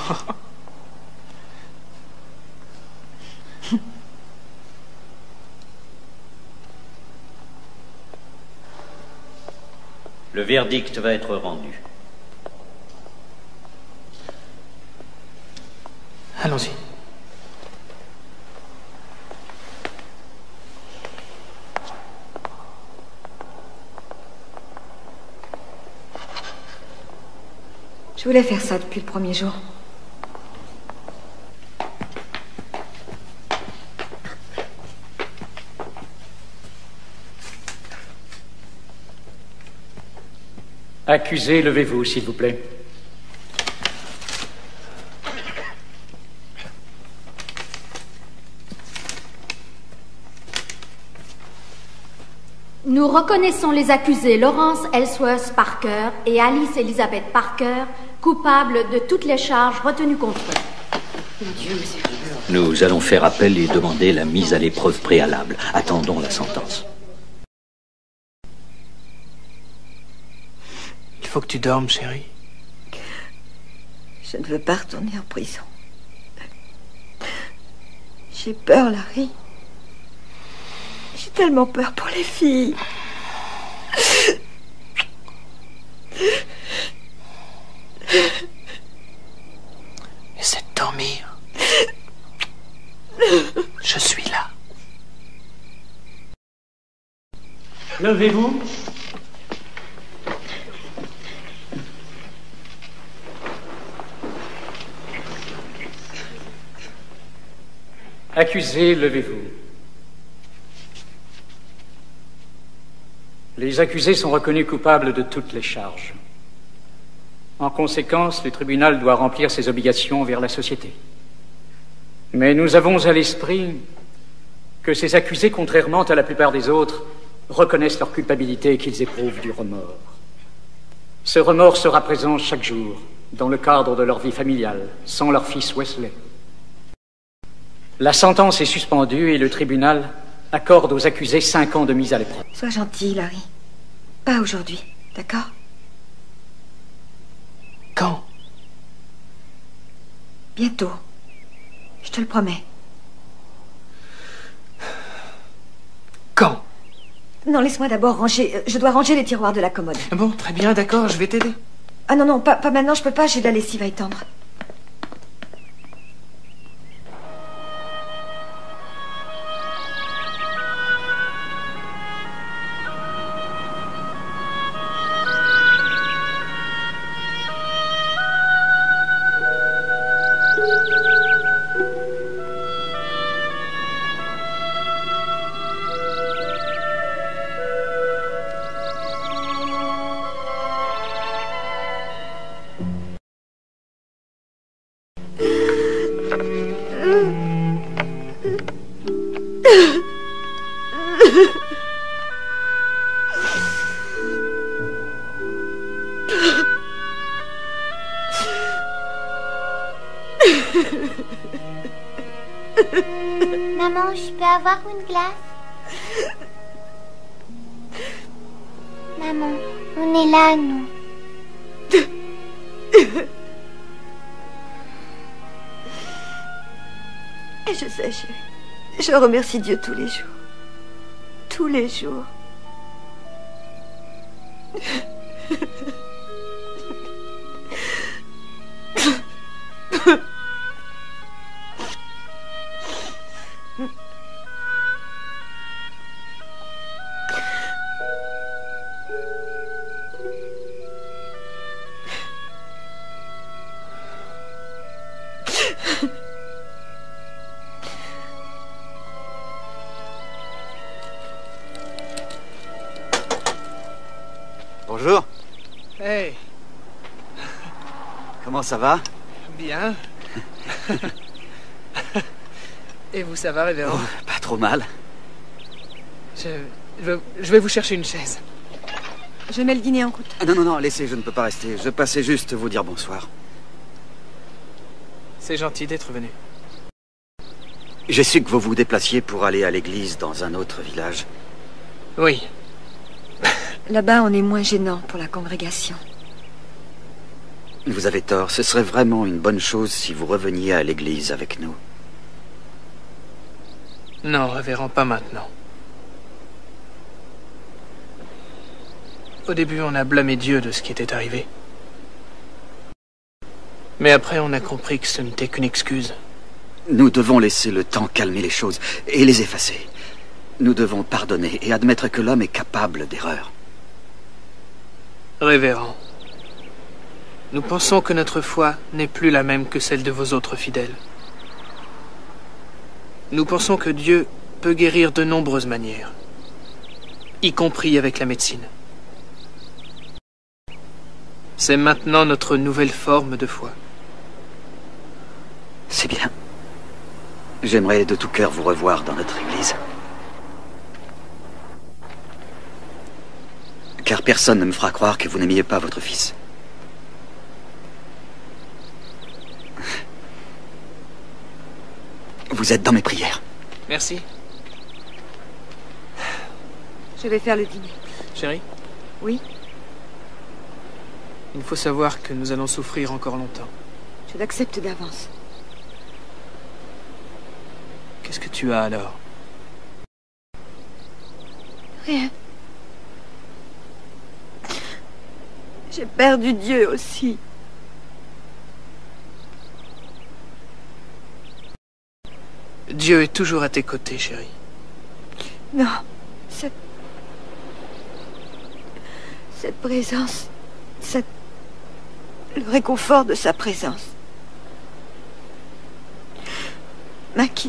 Le verdict va être rendu. Allons-y. Je voulais faire ça depuis le premier jour. Accusé, levez-vous, s'il vous plaît. Nous reconnaissons les accusés Lawrence Ellsworth Parker et Alice Elizabeth Parker coupables de toutes les charges retenues contre eux. Nous allons faire appel et demander la mise à l'épreuve préalable. Attendons la sentence. Il faut que tu dormes, chérie. Je ne veux pas retourner en prison. J'ai peur, Larry. J'ai tellement peur pour les filles. Essaie de dormir. Je suis là. Levez-vous. Accusé, levez-vous. Les accusés sont reconnus coupables de toutes les charges. En conséquence, le tribunal doit remplir ses obligations envers la société. Mais nous avons à l'esprit que ces accusés, contrairement à la plupart des autres, reconnaissent leur culpabilité et qu'ils éprouvent du remords. Ce remords sera présent chaque jour, dans le cadre de leur vie familiale, sans leur fils Wesley. La sentence est suspendue et le tribunal accorde aux accusés cinq ans de mise à l'épreuve. Sois gentil, Larry. Pas aujourd'hui, d'accord? Quand? Bientôt. Je te le promets. Quand? Non, laisse-moi d'abord ranger... Je dois ranger les tiroirs de la commode. Bon, très bien, d'accord, je vais t'aider. Ah non, non, pas, pas maintenant, je peux pas, j'ai de la lessive à étendre. Maman, je peux avoir une glace? Maman, on est là, nous. Et je sais, chérie. Je remercie Dieu tous les jours. Tous les jours. Bonjour. Hey. Comment ça va? Bien. Et vous, ça va, révérend? Oh, pas trop mal. Je, je, je vais vous chercher une chaise. Je mets le dîner en croûte. Ah, non, non, non, laissez, je ne peux pas rester. Je passais juste vous dire bonsoir. C'est gentil d'être venu. J'ai su que vous vous déplaciez pour aller à l'église dans un autre village. Oui. Là-bas, on est moins gênant pour la congrégation. Vous avez tort. Ce serait vraiment une bonne chose si vous reveniez à l'église avec nous. Non, révérend, pas maintenant. Au début, on a blâmé Dieu de ce qui était arrivé. Mais après, on a compris que ce n'était qu'une excuse. Nous devons laisser le temps calmer les choses et les effacer. Nous devons pardonner et admettre que l'homme est capable d'erreurs. Révérend, nous pensons que notre foi n'est plus la même que celle de vos autres fidèles. Nous pensons que Dieu peut guérir de nombreuses manières, y compris avec la médecine. C'est maintenant notre nouvelle forme de foi. C'est bien. J'aimerais de tout cœur vous revoir dans notre église. Car personne ne me fera croire que vous n'aimiez pas votre fils. Vous êtes dans mes prières. Merci. Je vais faire le dîner. Chérie? Oui? Il faut savoir que nous allons souffrir encore longtemps. Je l'accepte d'avance. Qu'est-ce que tu as alors? Rien. J'ai perdu Dieu aussi. Dieu est toujours à tes côtés, chérie. Non, cette... Cette présence, cette... le réconfort de sa présence m'a quitté.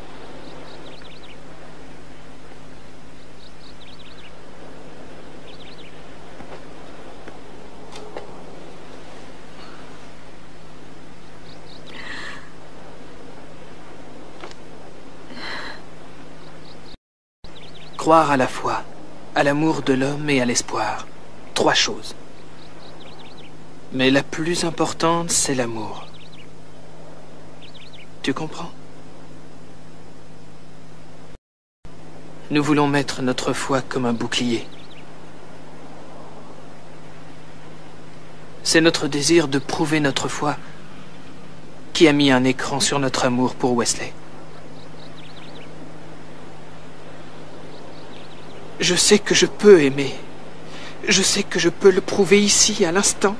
Croire à la foi, à l'amour de l'homme et à l'espoir. Trois choses. Mais la plus importante, c'est l'amour. Tu comprends? Nous voulons mettre notre foi comme un bouclier. C'est notre désir de prouver notre foi qui a mis un écran sur notre amour pour Wesley. Je sais que je peux aimer. Je sais que je peux le prouver ici, à l'instant.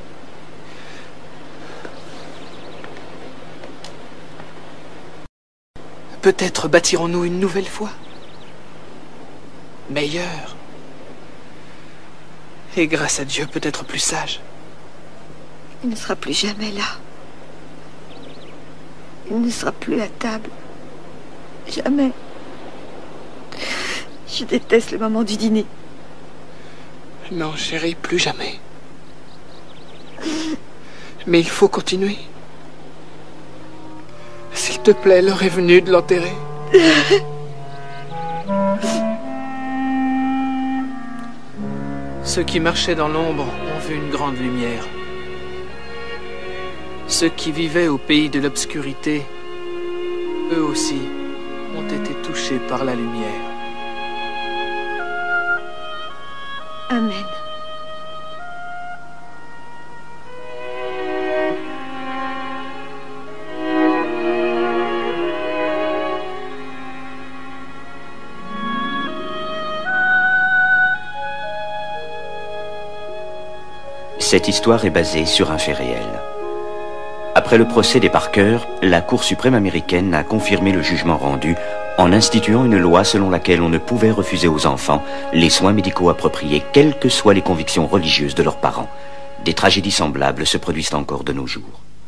Peut-être bâtirons-nous une nouvelle foi. Meilleure. Et grâce à Dieu, peut-être plus sage. Il ne sera plus jamais là. Il ne sera plus à table. Jamais. Je déteste le moment du dîner. Non, chérie, plus jamais. Mais il faut continuer. S'il te plaît, l'heure est venue de l'enterrer. Ceux qui marchaient dans l'ombre ont vu une grande lumière. Ceux qui vivaient au pays de l'obscurité, eux aussi, ont été touchés par la lumière. Amen. Cette histoire est basée sur un fait réel. Après le procès des Parker, la Cour suprême américaine a confirmé le jugement rendu en instituant une loi selon laquelle on ne pouvait refuser aux enfants les soins médicaux appropriés, quelles que soient les convictions religieuses de leurs parents. Des tragédies semblables se produisent encore de nos jours.